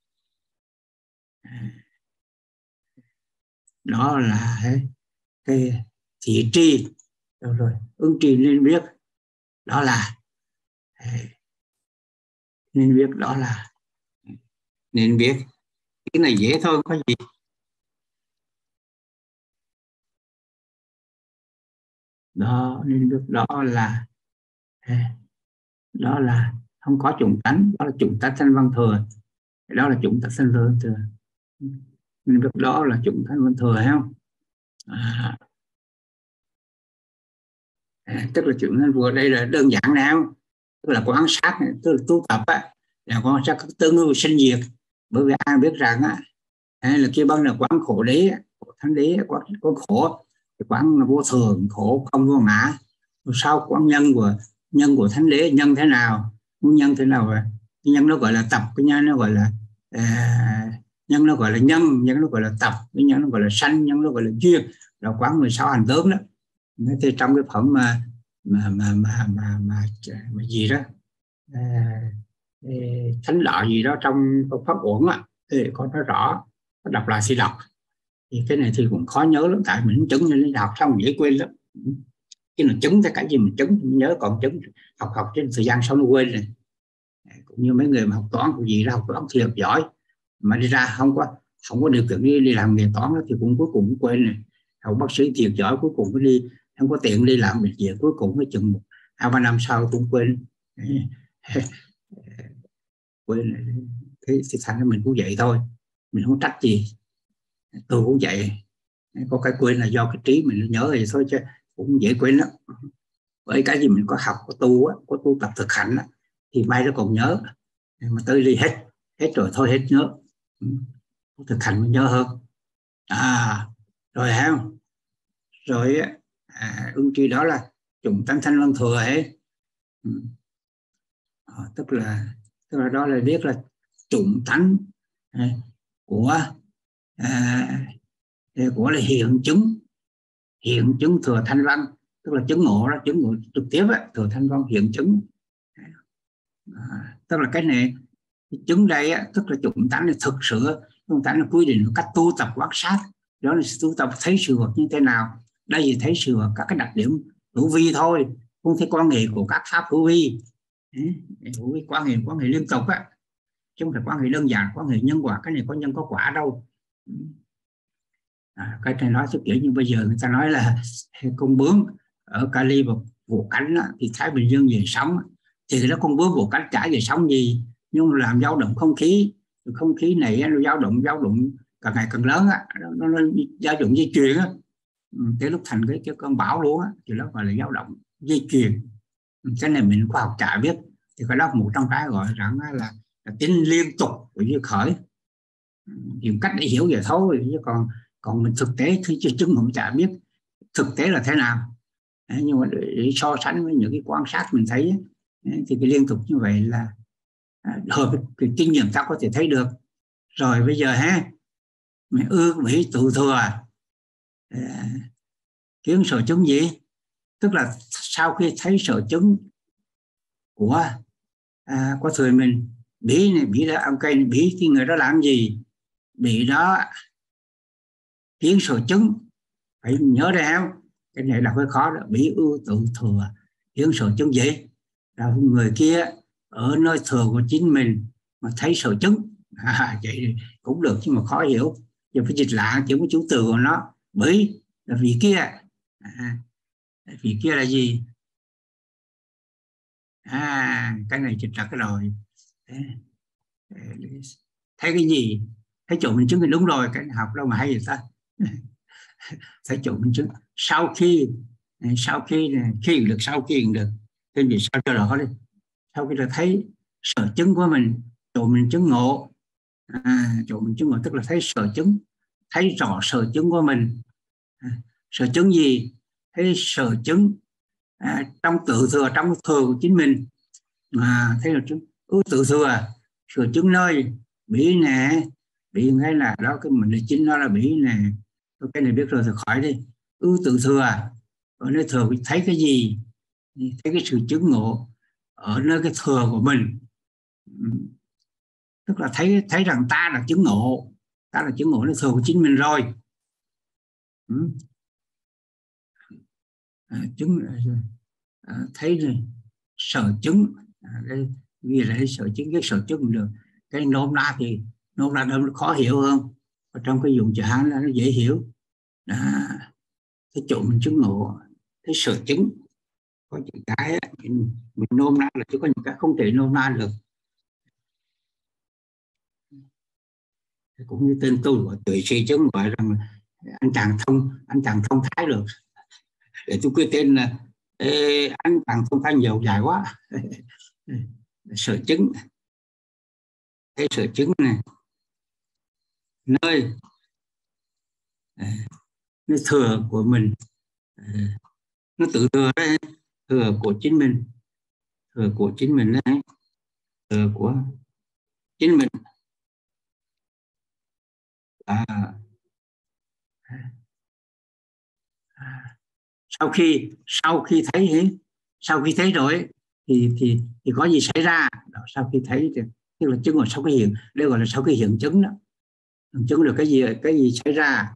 Đó là cái thị tri rồi, rồi ứng tri nên biết đó là, nên biết đó là, nên biết cái này dễ thôi, không có gì. Đó nên biết đó là, đó là không có chủng tánh, đó là chủng tánh sanh văn thừa, đó là chủng tánh sanh văn thừa, nên biết đó là chủng tánh văn thừa, thấy không? À, à, tức là chuyện văn thừa đây là đơn giản nào, tức là quan sát, tức là tu tập á, là quan sát các tương ưu sinh diệt. Bởi vì ai biết rằng á, là kia bằng là quán khổ đế, thánh đế quán, quán khổ, quán vô thường, khổ không vô ngã. Sau quán nhân của nhân của thánh đế, nhân thế nào, nhân thế nào vậy? Cái nhân nó gọi là tập, cái nhân nó gọi là à, nhân nó gọi là nhân, nhân nó gọi là tập, cái nhân nó gọi là sanh, nhân nó gọi là duyên, là quán mười sáu hành tướng đó. Thì trong cái phẩm mà mà mà mà mà, mà, mà gì đó à, thánh đạo gì đó trong pháp uẩn á, thì có nói rõ, đọc lại thì đọc. Thì cái này thì cũng khó nhớ lắm, tại mình chứng nên đọc xong dễ quên lắm. Cái là chứng cái cái gì mình chứng mình nhớ, còn chứng học học trên thời gian sau nó quên rồi. Cũng như mấy người mà học toán của gì đó, học toán thì học giỏi mà đi ra không có không có điều kiện đi, đi làm nghề toán đó, thì cũng cuối cùng cũng quên này. Học bác sĩ thiệt giỏi cuối cùng mới đi, không có tiền đi làm bệnh viện, cuối cùng mới chừng một hai ba năm sau cũng quên. Quên thế thì thành ra mình cũng vậy thôi, mình không trách gì. Tôi cũng vậy, có cái quên là do cái trí mình nhớ thì thôi, chứ cũng dễ quên lắm. Bởi cái gì mình có học, có tu á, có tu tập thực hành á, thì may nó còn nhớ, mà tới đi hết hết rồi thôi hết nhớ. Thực hành mới nhớ hơn. À rồi ha, rồi à, ưng tri đó là chủng tánh thanh văn thừa ấy. À, tức là tức là đó là biết là chủng tánh à, của à, của là hiện chứng hiện chứng thừa thanh văn, tức là chứng ngộ đó, chứng ngộ trực tiếp á, thừa thanh văn hiện chứng. À, tức là cái này chứng đây á, tức là chủng tánh này thực sự chủng tánh là quy định cách tu tập quan sát, đó là tu tập thấy sự vật như thế nào. Đây thì thấy sự vật các cái đặc điểm hữu vi thôi, không thấy quan hệ của các pháp hữu vi. Hữu vi quan hệ quan hệ liên tục á, chứ không phải quan hệ đơn giản, quan hệ nhân quả. Cái này có nhân có quả đâu. À, cái này nói theo kiểu như bây giờ người ta nói là con bướm ở Cali và vỗ cánh á, thì Thái Bình Dương về sống thì nó con bướm vỗ cánh chả về sống gì, nhưng làm dao động không khí, không khí này nó dao động dao động càng ngày càng lớn á, nó, nó dao động di truyền á, tới lúc thành cái, cái cơn bão luôn á, thì nó gọi là dao động di truyền. Cái này mình khoa học chả biết, thì cái đó một trong cái gọi rằng là, là tính liên tục của duyên khởi, dùng cách để hiểu vậy thôi, chứ còn còn mình thực tế thì chứng không chả biết thực tế là thế nào. Đấy, nhưng mà để, để so sánh với những cái quan sát mình thấy ấy, thì cái liên tục như vậy là hợp cái, cái kinh nghiệm ta có thể thấy được. Rồi bây giờ ha, mình ư mỹ tự thừa à, kiến sở chứng gì, tức là sau khi thấy sở chứng của à, có thời mình bí này, bí là ông cây này, bí thì người đó làm gì, bị đó kiến sở chứng, phải nhớ ra không? Cái này là hơi khó đó. Bí ưu tự thừa kiến sở chứng gì, là người kia ở nơi thừa của chính mình mà thấy sở chứng. À, vậy cũng được nhưng mà khó hiểu, giờ phải dịch lại chỉ có chủ từ của nó. Bí là vị kia, à, vị kia là gì? À, cái này dịch là cái rồi. Thấy cái gì? Thấy chỗ mình chứng thì đúng rồi, cái học đâu mà hay vậy ta. Thấy chỗ mình chứng sau khi sau khi khi được sau khi được tên vì sao cho rõ đi. Sau khi là thấy sở chứng của mình, chỗ mình chứng ngộ, à, chỗ mình chứng ngộ tức là thấy sở chứng, thấy rõ sở chứng của mình. À, sở chứng gì? Thấy sở chứng à, trong tự thừa, trong thừa của chính mình. À, thấy là chứng ừ, tự thừa sở chứng nơi bỉ nè, bỉ ngay là đó, cái mình là chính nó là bỉ nè. Cái này biết rồi thì khỏi đi. Ư tự thừa ở nơi thừa thấy cái gì? Thấy cái sự chứng ngộ ở nơi cái thừa của mình, tức là thấy thấy rằng ta là chứng ngộ, ta là chứng ngộ nơi thừa của chính mình rồi. À, chứng à, thấy này, sở chứng à, đây ghi lại sở chứng cái sở chứng được. Cái nôm na thì nôm na nó khó hiểu hơn, ở trong cái dùng chữ Hán là nó dễ hiểu. Đó, cái chỗ mình chứng ngộ, cái sở chứng có những cái mình, mình nôm na là chứ có những cái không thể nôm na được. Cũng như tên tôi gọi tuổi suy chứng, gọi rằng anh chàng thông anh chàng thông thái được, để tôi quyết tên là ê, anh chàng thông thái nhiều dài quá. Sở chứng, cái sở chứng này nơi nó thừa của mình, nó tự thừa đấy, thừa của chính mình, thừa của chính mình đấy, thừa của chính mình. À, à, sau khi sau khi thấy sau khi thấy rồi thì thì thì có gì xảy ra đó, sau khi thấy thì tức là chứng, rồi sau khi hiện, đây gọi là sau khi hiện chứng đó, hiện chứng được cái gì cái gì xảy ra.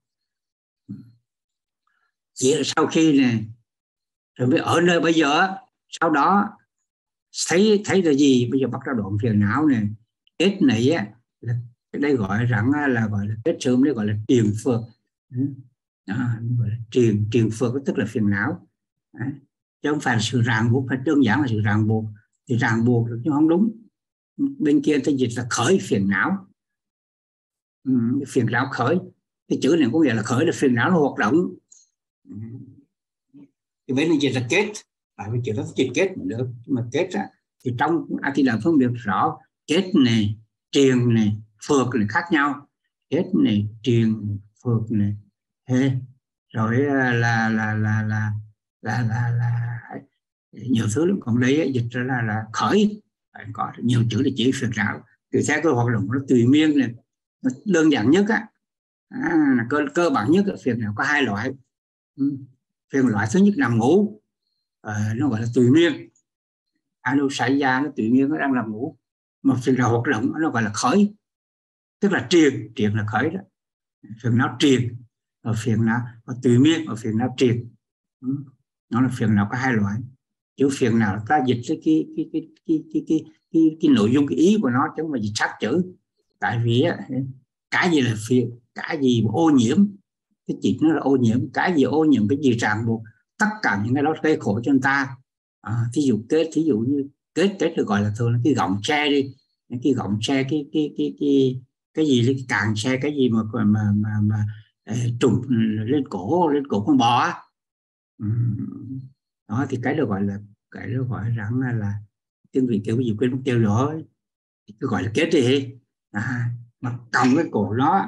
Chỉ là sau khi này rồi mới ở nơi bây giờ, sau đó thấy thấy là gì, bây giờ bắt đầu đoạn phiền não này, kết này á, là đây gọi rằng là gọi là kết sớm, đây gọi là triền phược. À, gọi là triền triền phược tức là phiền não. À, chứ không phải là sự ràng buộc, phải đơn giản là sự ràng buộc thì ràng buộc được chứ không đúng. Bên kia ta dịch là khởi phiền não. Ừ, phiền não khởi, cái chữ này có nghĩa là khởi là phiền não nó hoạt động. Thì bên này dịch là kết, tại vì chuyện đó chỉ kết mà được, nhưng mà kết á, thì trong A Di Đà phân biệt rõ kết này, triền này, phược này khác nhau. Kết này, triền, phược này, thế rồi là là là là là là là, là nhiều thứ lắm. Còn đây dịch ra là là khởi, có nhiều chữ để chỉ phiền não. Thì theo cái hoạt động nó tùy miên này, đơn giản nhất á, à, cơ cơ bản nhất là phiền não có hai loại. Ừ. Phiền loại thứ nhất nằm ngủ, à, nó gọi là tùy miên. Alo xảy ra nó tùy miên, nó đang nằm ngủ. Một phiền não hoạt động nó gọi là khởi, tức là triền, triền là khởi đó. Phiền não triền, và phiền não và tùy miên, và phiền não triền. Ừ. Nó là phiền não có hai loại. Chữ phiền não ta dịch cái cái cái cái cái cái cái, cái, cái nội dung, cái ý của nó, chứ không phải dịch sát chữ. Tại vì á, cái gì là phiền, cái gì mà ô nhiễm, cái chuyện nó là ô nhiễm, cái gì ô nhiễm, cái gì ràng buộc, tất cả những cái đó gây khổ cho người ta. À, thí dụ kết, thí dụ như kết kết được gọi là thường là cái gọng tre đi, cái gọng tre, cái cái cái cái cái gì cái càng xe, cái gì mà mà mà mà, mà trùng lên cổ, lên cổ con bò á. Ừ. Đó thì cái đó gọi là, cái đó gọi rằng là, là tiếng Việt kêu cái gì quên mất tiêu rồi, cứ gọi là kết đi. À, mà còng cái cổ nó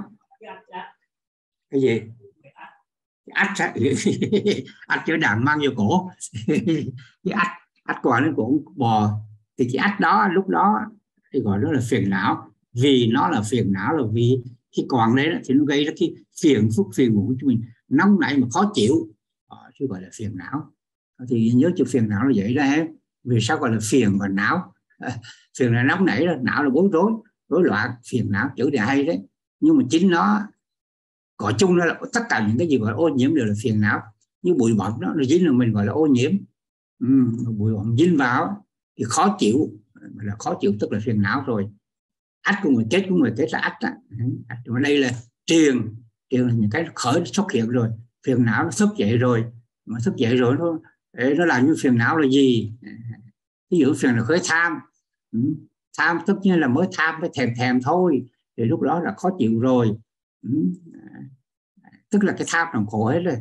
cái gì ách ách chở đàn mang vô cổ cái ách ách còn lên cổ bò, thì cái ách đó lúc đó thì gọi đó là phiền não. Vì nó là phiền não là vì khi còn đấy thì nó gây ra cái phiền phức, phiền muộn cho mình, nóng nảy mà khó chịu, chứ gọi là phiền não. Thì nhớ chữ phiền não là vậy đó em. Vì sao gọi là phiền và não? À, phiền là nóng nảy đó, não là bối rối, rối loạn. Phiền não chữ thì hay đấy, nhưng mà chính nó gọi chung nó là tất cả những cái gì gọi là ô nhiễm đều là phiền não. Như bụi bặm đó nó dính là mình gọi là ô nhiễm. Ừ, bụi bặm dính vào thì khó chịu, là khó chịu tức là phiền não rồi. Ách của người chết, của người chết là ách đó. Ở đây là triền, triền là những cái khởi xuất hiện rồi, phiền não nó thức dậy rồi, mà thức dậy rồi nó nó làm như phiền não là gì? Ví dụ phiền là khởi tham. Ừ. Tham tất nhiên là mới tham, mới thèm thèm thôi, thì lúc đó là khó chịu rồi. Ừ. Tức là cái tham làm khổ hết rồi.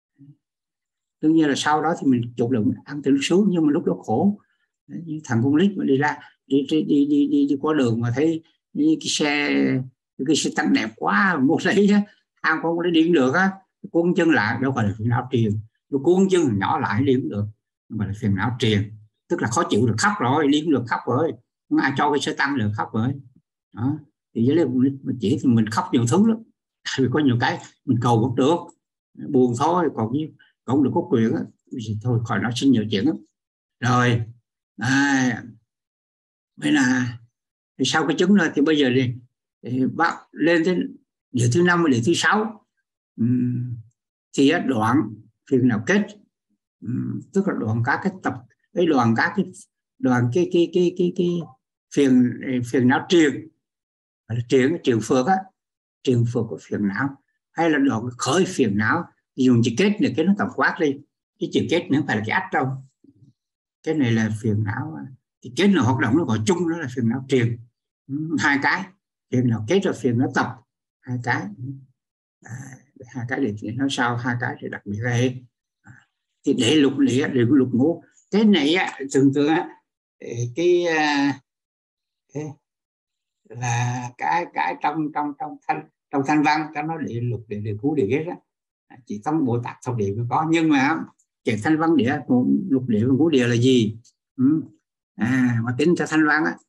Đương nhiên là sau đó thì mình chụp được ăn từ xuống, nhưng mà lúc đó khổ. Như thằng con nít mà đi ra đi đi đi đi, đi, đi qua đường mà thấy cái xe cái xe tăng đẹp quá mua lấy á, tham không có đi được á, cuốn chân lại, đâu phải là phiền não triền. Nó cuốn chân nhỏ lại đi cũng được, gọi là phiền não triền, tức là khó chịu được, khóc rồi, đi cũng được, khóc rồi, không ai cho cái xe tăng được, khóc rồi. Đó thì với mình chỉ thì mình khóc nhiều thứ lắm, vì có nhiều cái mình cầu cũng được, buồn thôi, còn như cũng được có quyền á, thôi khỏi nói xin nhiều chuyện lắm. Rồi à, bây là thì sau cái chứng rồi thì bây giờ thì, thì bác lên tới điều thứ năm và điều thứ sáu. Uhm, thì đoạn phiền nào kết, uhm, tức là đoạn các cái tập, cái đoạn các cái đoàn cái cái cái cái cái phiền phiền não triền, triền triền phược á, triền phược của phiền não, hay là đoạn khởi phiền não, dùng chữ kết này, cái nó tổng quát đi, cái chữ kết nữa phải là cái ách đâu. Cái này là phiền não, thì kết là hoạt động nó gọi chung, nó là phiền não triền. Hai cái phiền não kết và phiền não tập, hai cái à, hai cái để nói sau, hai cái thì đặc biệt đây. À, thì để lục địa, để lục ngũ cái này á, thường thường á, cái, cái là cái cái trong trong trong thanh trong thanh văn cho nó để lục địa, để ngũ địa đó, chỉ trong Bồ Tát Thập Địa mới có, nhưng mà chuyện thanh văn địa, lục địa và ngũ địa là gì? Ừ. À, mà tính cho thanh văn á,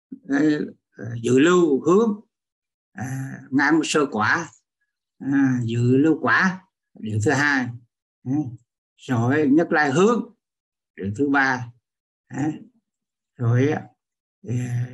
dự lưu hướng, à, ngang sơ quả, à, dự lưu quả điều thứ hai, à, rồi nhất lai hướng điều thứ ba, à, rồi à,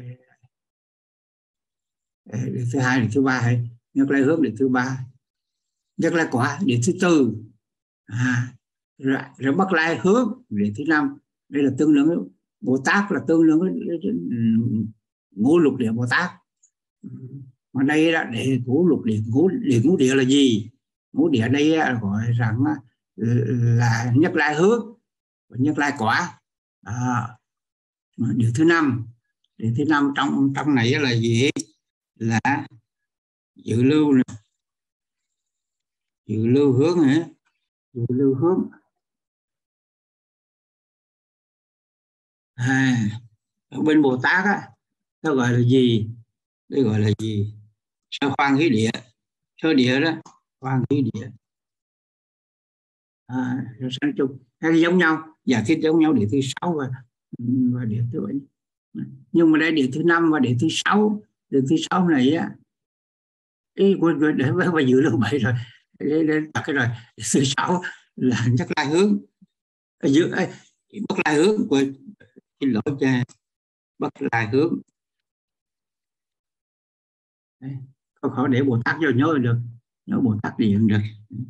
điều thứ hai, điều thứ ba hay nhất lai hướng điều thứ ba, nhất lai quả điều thứ tư, à, rồi, rồi bất lai hướng điều thứ năm. Đây là tương đương, Bồ Tát là tương đương với ngũ lục địa Bồ Tát. Mà đây là để ngũ lục địa, ngũ địa ngũ địa là gì? Ngũ địa đây gọi rằng là nhất lai hướng, nhất lai quả. À, điều thứ năm, điều thứ năm trong trong này là gì? Là dự lưu này, dự lưu hướng hả? Dự lưu hướng À, ở bên Bồ Tát á, nó gọi là gì? Nó gọi là gì? Sơ khoan hí địa, sơ địa đó, khoan hí địa. À, sáng chung hay giống nhau, giả thiết giống nhau địa thứ sáu và và địa thứ bảy, nhưng mà đây địa thứ năm và địa thứ sáu. Địa thứ sáu này á, ý quên quên để với giữ lớp bảy rồi, để, để đặt cái rồi. Địa thứ sáu là Nhất Lai hướng ở giữa ấy, Bất Lai hướng, quên, xin lỗi cha, Bất Lai hướng. Đấy, không khỏi để Bồ Tát cho nhớ được, nhớ Bồ Tát điện được.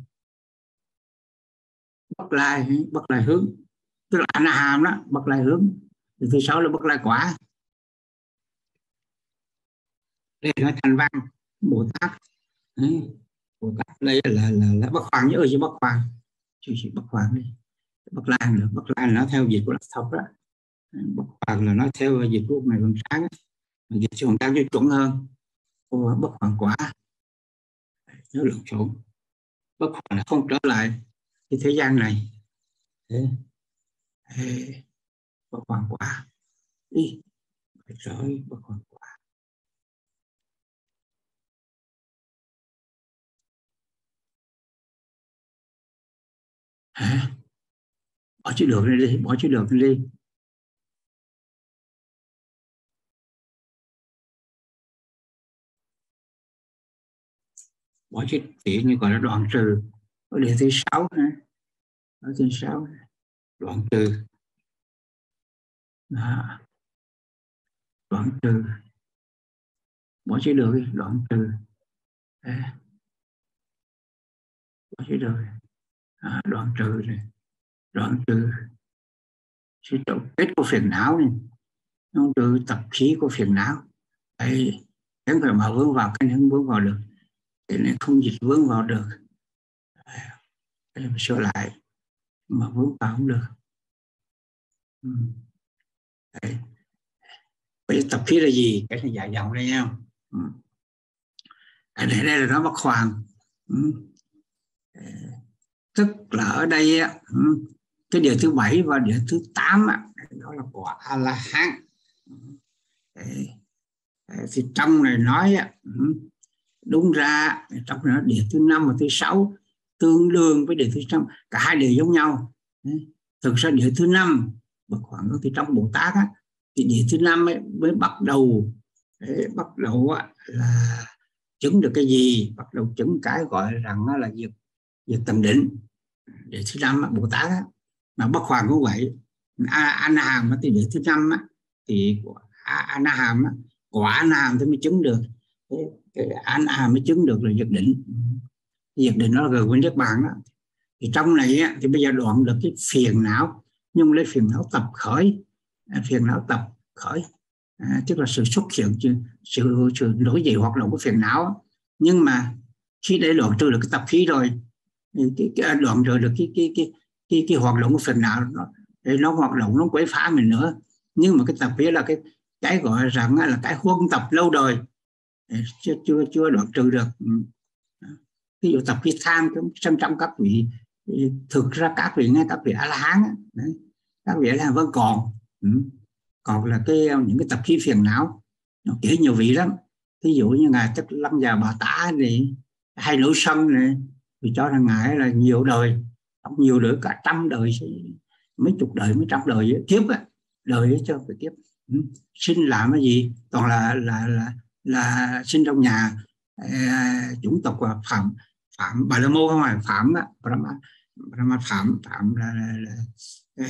Bất Lai, Bất Lai hướng tức là A Na Hàm đó, Bất Lai hướng. Địa thứ sáu là Bất Lai quả. Đây là thành văn Bồ Tát. Đấy, Bồ Tát đây là là, là Bất Hoàng, nhớ gì Bất Hoàng, chứ gì Bất Hoàng đi. Bất Lan nữa, Bất Lan nó theo dịch của Lạc Thập đó. Bất Hoàng là nó theo dịch của ngày Vân Sáng, dịch cho Hồng Trang cho chuẩn hơn. Ô, Bất Hoàng quả, nhớ lộn xộn. Bất Hoàng là không trở lại cái thế gian này. Thế, thế, Bất Hoàng quả đi rồi, Bất Hoàng quả. Hả? Bỏ chữ được đi, bỏ chữ được đi. Bỏ chữ tiện như gọi là đoạn trừ. Ở đề thứ sáu nữa. Ở thứ sáu đoạn trừ. À, đoạn trừ. Bỏ chữ được đi, đoạn trừ. À, bỏ chữ được. À, đoạn trừ này. Đoạn trừ sự tổng kết của phiền não này. Đoạn trừ tập khí của phiền não. Đây, nếu phải mà vướng vào cái không vướng vào được, thì nên không dịch vướng vào được. Đây mà sửa lại mà vướng vào không được. Đây. Vậy tập khí là gì? Cái này dài dòng đây nha. Cái này đây là nó Bất Hoàng. Tức là ở đây cái điều thứ bảy và điều thứ tám đó là quả A La Hán. Thì trong này nói đúng ra trong này điều thứ năm và thứ sáu tương đương với điều thứ năm, cả hai đều giống nhau. Thực ra điều thứ năm Bất Hoàng thì trong Bồ Tát á, thì điều thứ năm ấy mới bắt đầu để bắt đầu á, là chứng được cái gì, bắt đầu chứng cái gọi rằng là việc việc tầm định. Điều thứ năm á, Bồ Tát á, mà Bất Hoàng cũng vậy. A Na Hàm thì điều thứ năm á, thì A Na Hàm á, quả A Na Hàm thì mới chứng được, A Na Hàm mới chứng được là việc định. Việc định nó gần với Niết Bàn đó. Thì trong này á, thì bây giờ đoạn được cái phiền não, nhưng lấy phiền não tập khởi, phiền não tập khởi, à, tức là sự xuất hiện sự, sự nổi dậy hoạt động của phiền não. Nhưng mà khi để đoạn trừ được cái tập khí rồi, cái, cái đoạn trừ được cái cái cái cái, cái hoạt động của phiền não nó, để nó hoạt động nó quấy phá mình nữa. Nhưng mà cái tập khí là cái cái gọi rằng là cái huân tập lâu đời, chưa chưa chưa đoạn trừ được. Ví dụ tập khí tham trong trong các vị, thực ra các vị ngay các vị A La Hán, các vị A La Hán vẫn còn, còn là cái những cái tập khí phiền não nó kể nhiều vị lắm. Ví dụ như ngài Tất Lâm Già Bà Tả này, hay nổi sân này, vì cho rằng ngài là nhiều đời, nhiều đời, cả trăm đời, mấy chục đời, mấy trăm đời kiếp á, đời cho phải kiếp. Sinh làm cái gì toàn là là là là sinh trong nhà à, chủng tộc Phạm Phạm Bà La Môn không phải Phạm á, Brahma Phạm Phạm là, là, là, là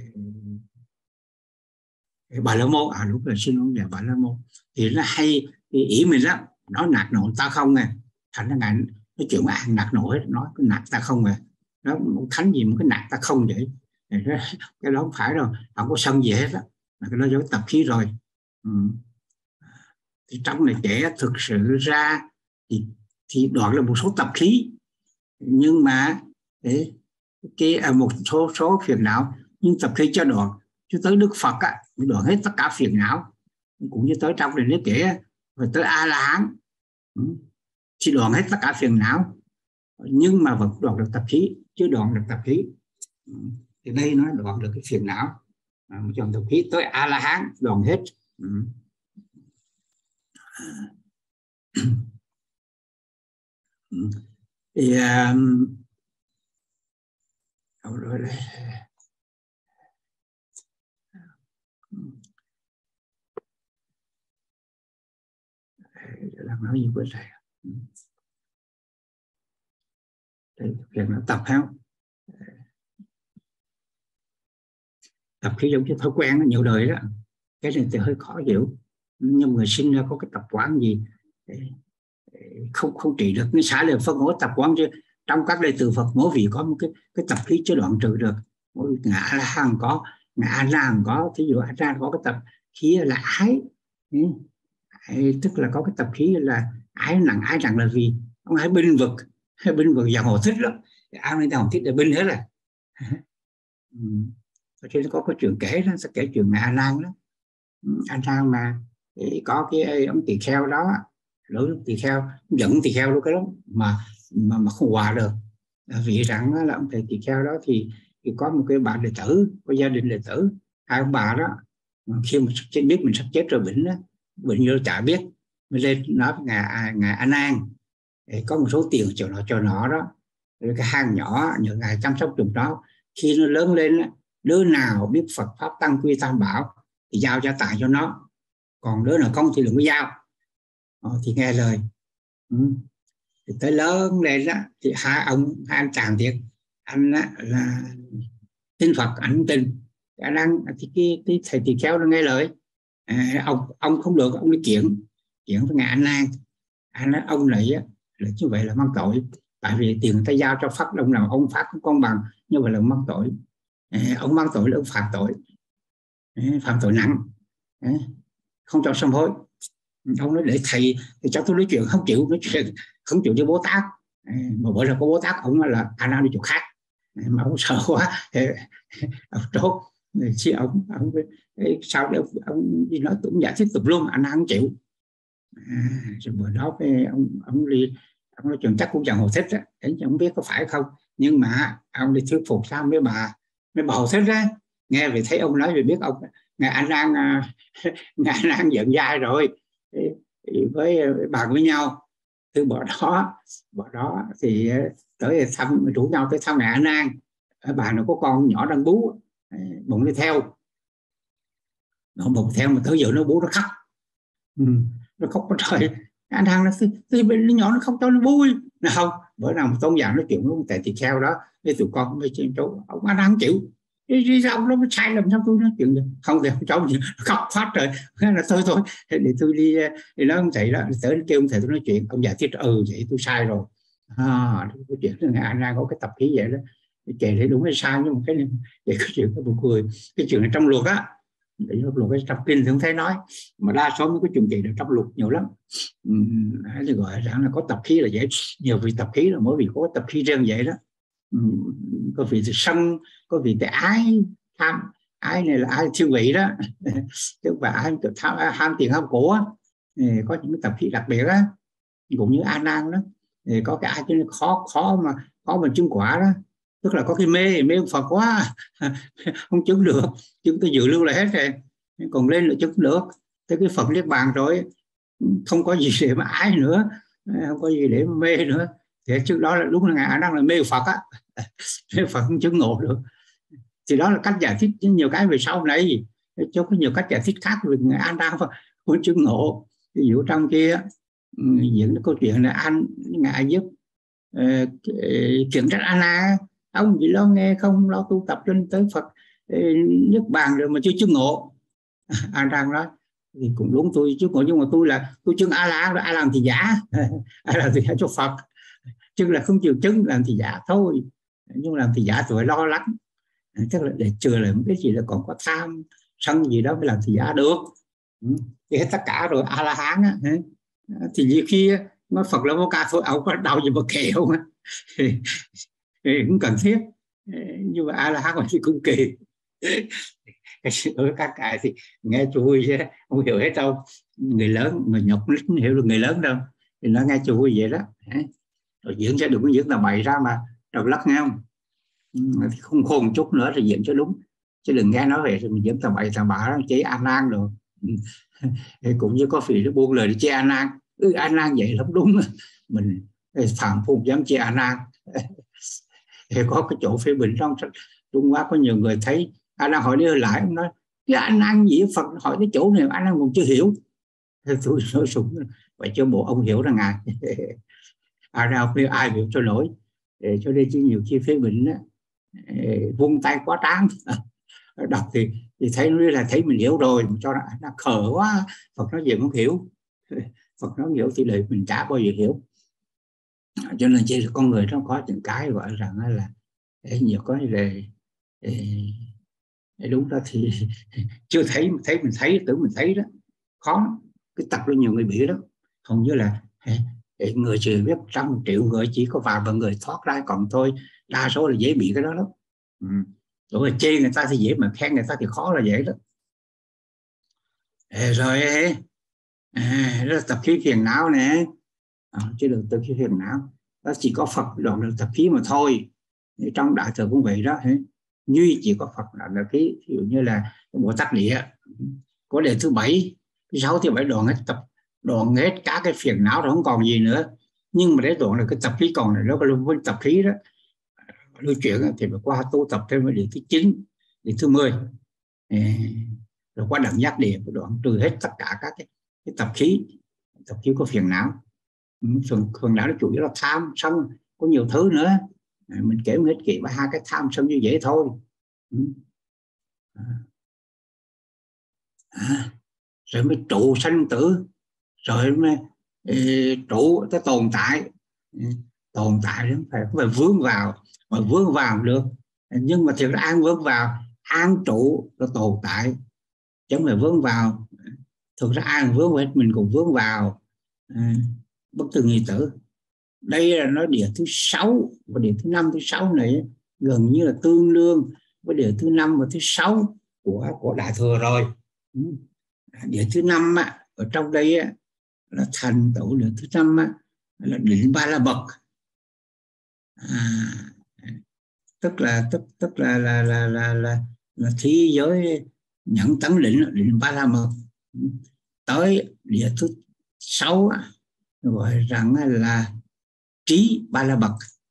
Bà La Môn, à đúng là sinh trong nhà Bà La Môn. Thì nó hay thì ý mình lắm, nói nạt nộ ta không nè, thành ra ngài nói chuyện ăn nạt nộ, nói cái nạt ta không nè, nó thánh gì mà cái nạt ta không vậy, cái đó không phải đâu, không có sân gì hết á, cái đó do tập khí rồi. Ừ. Thì trong này kể thực sự ra thì, thì đoạn là một số tập khí, nhưng mà để cái à, một số số phiền não, nhưng tập khí cho đoạn cho tới Đức Phật á, đoạn hết tất cả phiền não, cũng như tới trong này nếu kể và tới A La Hán thì đoạn hết tất cả phiền não, nhưng mà vẫn đoạn được tập khí, chứ đoạn được tập khí. Thì đây nó đoạn được cái phiền não. một dòng tập khí tới A La Hán đoàn hết. Ừ. Thì um, rồi đây. Làm nói gì với thầy đây việc nó tập không tập khí giống như thói quen nó nhiều đời đó, cái này thì hơi khó hiểu, nhưng người sinh ra có cái tập quán gì không không trị được, nó xả lời phân hối tập quán chứ. Trong các đệ tử Phật mỗi vị có một cái cái tập khí chưa đoạn trừ được, mỗi ngã A La Hán có, ngã A Nan có, thí dụ A Nan có cái tập khí là ái, tức là có cái tập khí là ái nặng. Ái nặng là vì ông hãy binh vực, hay binh vực dòng Hồ Thích lắm, ai nên Hồ Thích là binh hết rồi. Cho nên có cái chuyện kể đó, sẽ kể chuyện A Nan đó. A Nan mà có cái ông tỳ kheo đó, lỗi tỳ kheo giận tỳ kheo luôn cái đó mà mà mà không hòa được, vì rằng là ông thầy tỳ kheo đó thì, thì có một cái bà đệ tử, có gia đình đệ tử, hai ông bà đó khi mà chết biết mình sắp chết rồi bệnh đó, bệnh vô chả biết, mới lên nói với ngài ngài A Nan có một số tiền cho nó cho nó đó, rồi cái hang nhỏ nhờ ngài chăm sóc giùm nó, khi nó lớn lên đứa nào biết Phật pháp tăng quy tam bảo thì giao gia tài cho nó, còn đứa nào không thì đừng có giao. Ờ, thì nghe lời. Ừ. Thì tới lớn lên đó thì hai ông hai anh chàng thiệt, anh á, là tin Phật, anh tin khả năng thì cái, cái thầy tỳ kheo nó nghe lời. À, ông ông không được, ông đi kiện kiện với ngài A Nan. Anh nói ông này á, là như vậy là mang tội, tại vì tiền người ta giao cho pháp ông nào ông phát không công bằng, như vậy là mang tội. À, ông mang tội là ông phạm tội, à, phạm tội nặng, à, không cho sám hối. Ông nói để thầy thì cho tôi nói chuyện, không chịu nói chuyện, không chịu với Bố Tát. À, mà bởi là có Bố Tát ông là A Nan đi chỗ khác, à, mà ông sợ quá thì ông trốn. Thì ông ông sau đó ông đi nói cũng giải thích tục luôn, anh không chịu. À, rồi bữa đó ông ông đi ông nói chuyện chắc cũng chẳng Hồ Thích á, không biết có phải không, nhưng mà ông đi thuyết phục sao mấy bà mấy bà Hồ Thích á nghe về thấy ông nói về biết ông ngài An Nan ngài An Nan giận dai rồi với bàn với nhau. Từ bữa đó bữa đó thì tới thăm rủ nhau tới thăm ngài An Nan, bà nó có con nhỏ đang bú bụng đi theo, nó bụng theo mà tới giờ nó bú nó khóc. Ừ. Nó khóc có trời, anh Thằng nó thì bên nhỏ nó không cho nó vui là không. Bữa nào mà tôn giả nói chuyện với tại tỳ kheo đó với tụi con với trên chỗ ông anh không chịu đi, đi ra ông nó sai lầm sao tôi nói chuyện được không thì không cháu gì khóc phát trời là thôi thôi để tôi đi thì nói ông thầy đó tới kêu ông thầy tôi nói chuyện, ông giải thích ừ vậy tôi sai rồi. À, cái chuyện là anh ra có cái tập khí vậy đó, kể thấy đúng hay sai, nhưng mà cái này để cái chuyện cái buồn cười, cái chuyện này trong luật á, để luật cái trong kinh thì không thấy nói, mà đa số mấy cái chuyện kỳ được trong luật nhiều lắm. Uhm, thì gọi rằng là có tập khí là dễ, nhiều vị tập khí là mỗi vị có tập khí riêng vậy đó. Uhm, có vị thì sân, có vị thì ái tham, ái này là ái thiên vị đó chứ và ái tham, ham tiền ham của, có những cái tập khí đặc biệt á, cũng như A Nan đó, thì có cái ai cho nên khó khó mà khó mà chứng quả đó, tức là có cái mê mê Phật quá không chứng được, chứng cái dự lưu là hết rồi, còn lên là chứng được tới cái Phật niết bàn rồi, không có gì để mà ái nữa, không có gì để mà mê nữa. Thì trước đó là đúng là ngài đang là mê Phật á mê Phật không chứng ngộ được. Thì đó là cách giải thích nhiều cái về sau này, chứ có nhiều cách giải thích khác về ngài An đang không chứng ngộ. Ví dụ trong kia những cái câu chuyện là anh ngài giúp uh, chuyện trách Anna, ông chỉ lo nghe không lo tu tập cho nên tới Phật niết bàn rồi mà chưa chứng ngộ. Anh đang nói thì cũng đúng, tôi chứng ngộ nhưng mà tôi là tôi chứng A La rồi, ai làm thì giả ai làm thì giả cho Phật, chứ là không chịu chứng làm thì giả thôi, nhưng làm thì giả tôi lo lắng, chắc là để chừa lại một cái gì là còn có tham sân gì đó mới làm thì giả được. Thì hết tất cả rồi A La Hán á, thì nhiều khi nói Phật là vô ca thôi, ông có đau gì mà kệ không á thì cũng cần thiết, nhưng mà A La Hán thì cũng kỳ. Ở các cái thì nghe cho vui chứ không hiểu hết đâu, người lớn người nhọc không hiểu được người lớn đâu, thì nó nghe cho vui vậy đó. Rồi diễn sẽ đừng có diễn là bày ra mà đầu lắc nghe không, thì không khôn một chút nữa thì diễn cho đúng, chứ đừng nghe nói về mình dẫn tầm bậy tầm bạ chế A Nan rồi. Cũng như có vị nó buông lời để chế A Nan, ừ, A Nan vậy lắm đúng, mình phạm phu dám chế A Nan. Có cái chỗ phê bình trong Trung Hoa có nhiều người thấy A Nan hỏi đi hơi lại, ông nói cái A Nan gì Phật hỏi cái chỗ này A Nan còn chưa hiểu. Tôi nói súng vậy cho bộ ông hiểu rằng ngài A Nan biết ai hiểu cho nổi. Để cho nên chứ nhiều khi phê bình đó, vung tay quá tráng, đọc thì thì thấy nó là thấy mình hiểu rồi, cho nó, nó khờ quá. Phật nói gì không hiểu, Phật nói hiểu thì lời mình chả bao giờ hiểu. Cho nên chỉ con người nó có những cái gọi rằng là nhiều cái về đúng đó thì chưa thấy thấy mình thấy tưởng mình thấy đó, khó. Cái tập nó nhiều người bị đó, hầu như là người chỉ biết trăm triệu người chỉ có vài ba người thoát ra, còn thôi đa số là dễ bị cái đó lắm. Ừ. Rồi chê người ta thì dễ mà khen người ta thì khó là dễ đó. À, rồi à, đó là tập khí phiền não nè, à, chứ đừng tập khí phiền não đó chỉ có Phật đoạn được tập khí mà thôi. Trong Đại Thừa cũng vậy đó, duy chỉ có Phật đoạn tập khí. Ví dụ như là Bồ Tát Địa có đề thứ bảy, thứ sáu, thứ bảy đoạn hết tập đoạn hết cả cái phiền não rồi không còn gì nữa. Nhưng mà để đoạn là cái tập khí còn này, đó là với tập khí đó lưu chuyển thì phải qua tu tập thêm cái điều thứ chín, điều thứ mười, rồi qua đẳng giác địa đoạn trừ hết tất cả các cái, cái tập khí tập khí có phiền não. Phần phiền não nó chủ yếu là tham sân, có nhiều thứ nữa mình kể hết kỹ ba hai cái tham sân như vậy thôi. À, rồi mới trụ sanh tử, rồi mới ê, trụ cái tồn tại. Tồn tại đó phải phải vướng vào, mà vướng vào được, nhưng mà thiệt ra an vướng vào, an trụ nó tồn tại chứ không phải vướng vào. Thực ra an vướng hết mình cũng vướng vào. À, bất tử nghi tử đây là nó địa thứ sáu, và địa thứ năm thứ sáu này gần như là tương đương với địa thứ năm và thứ sáu của của Đại Thừa rồi. Địa thứ năm á, ở trong đây á, là thành tựu địa thứ năm á, là định ba la bậc. À, tức là tức tức là là là là là, là thế giới nhận tấn định định ba la mật. Tới địa thứ sáu á, gọi rằng là trí ba la bậc.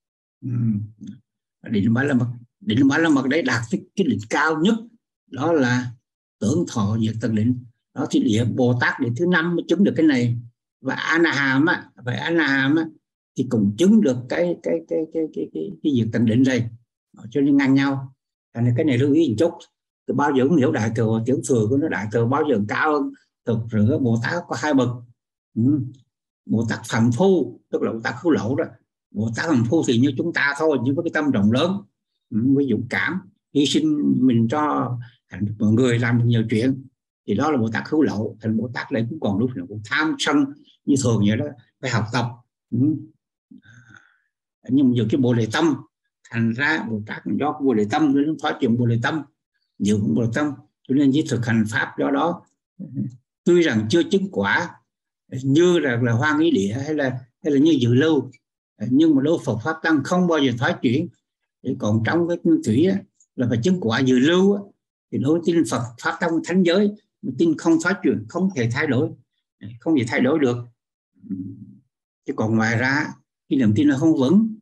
Định ba la mật, định ba la mật đấy đạt cái, cái định cao nhất, đó là tưởng thọ diệt tận định. Đó thì địa Bồ Tát địa thứ năm mới chứng được cái này, và A Na Hàm á, vậy A Na Hàm á thì cũng chứng được cái cái cái cái cái cái, cái diệt tận định này, cho nên ngang nhau. Cho nên cái này lưu ý một chút. Từ bao giờ cũng hiểu Đại Thừa, tiểu thừa của nó Đại Thừa bao giờ cao hơn thực sự. Bồ Tát có hai bậc. Ừ. Bồ Tát Phàm Phu tức là Bồ Tát Cứu Lậu đó. Bồ Tát Phàm Phu thì như chúng ta thôi, nhưng với cái tâm rộng lớn, với dũng cảm hy sinh mình cho mọi người, làm được nhiều chuyện, thì đó là Bồ Tát Cứu Lậu. Thành Bồ Tát này cũng còn lúc nào cũng tham sân như thường vậy đó, phải học tập. Ừ. Nhưng mà nhiều cái Bồ Đề Tâm, thành ra Bồ Tát do Bồ Đề Tâm nó thoát chuyện Bồ Đề Tâm, nhiều cũng Bồ Đề Tâm, cho nên với thực hành pháp do đó tuy rằng chưa chứng quả như là, là Hoa Nghĩ Địa hay là hay là như Dự Lưu, nhưng mà đối Phật pháp tăng không bao giờ thoái chuyển. Còn trong cái nguyên thủy á, là phải chứng quả Dự Lưu á, thì đối tin Phật pháp tăng thánh giới, tin không thoái chuyển, không thể thay đổi, không thể thay đổi được. Chứ còn ngoài ra cái niềm tin là không vững.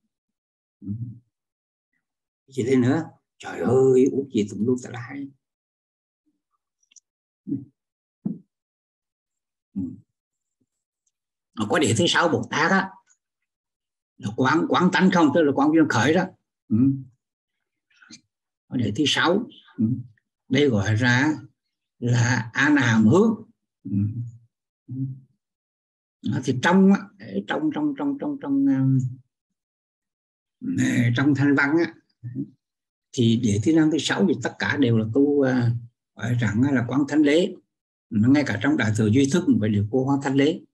Gì thế nữa? Trời ơi, út gì tùm lum tà lại. Có địa thứ sáu Bồ Tát á, là quán quán tánh không, tức là quán duyên khởi đó. Ừ. Có địa thứ sáu, ừ. Đây gọi ra là A Na Hàm hướng. Ừ. Ừ. Thì trong trong trong trong trong trong trong Thanh Văn á, thì địa thứ năm thứ sáu thì tất cả đều là tu gọi rằng là quán thánh đế. Ngay cả trong Đại Thừa duy thức phải đều cố quán thánh đế.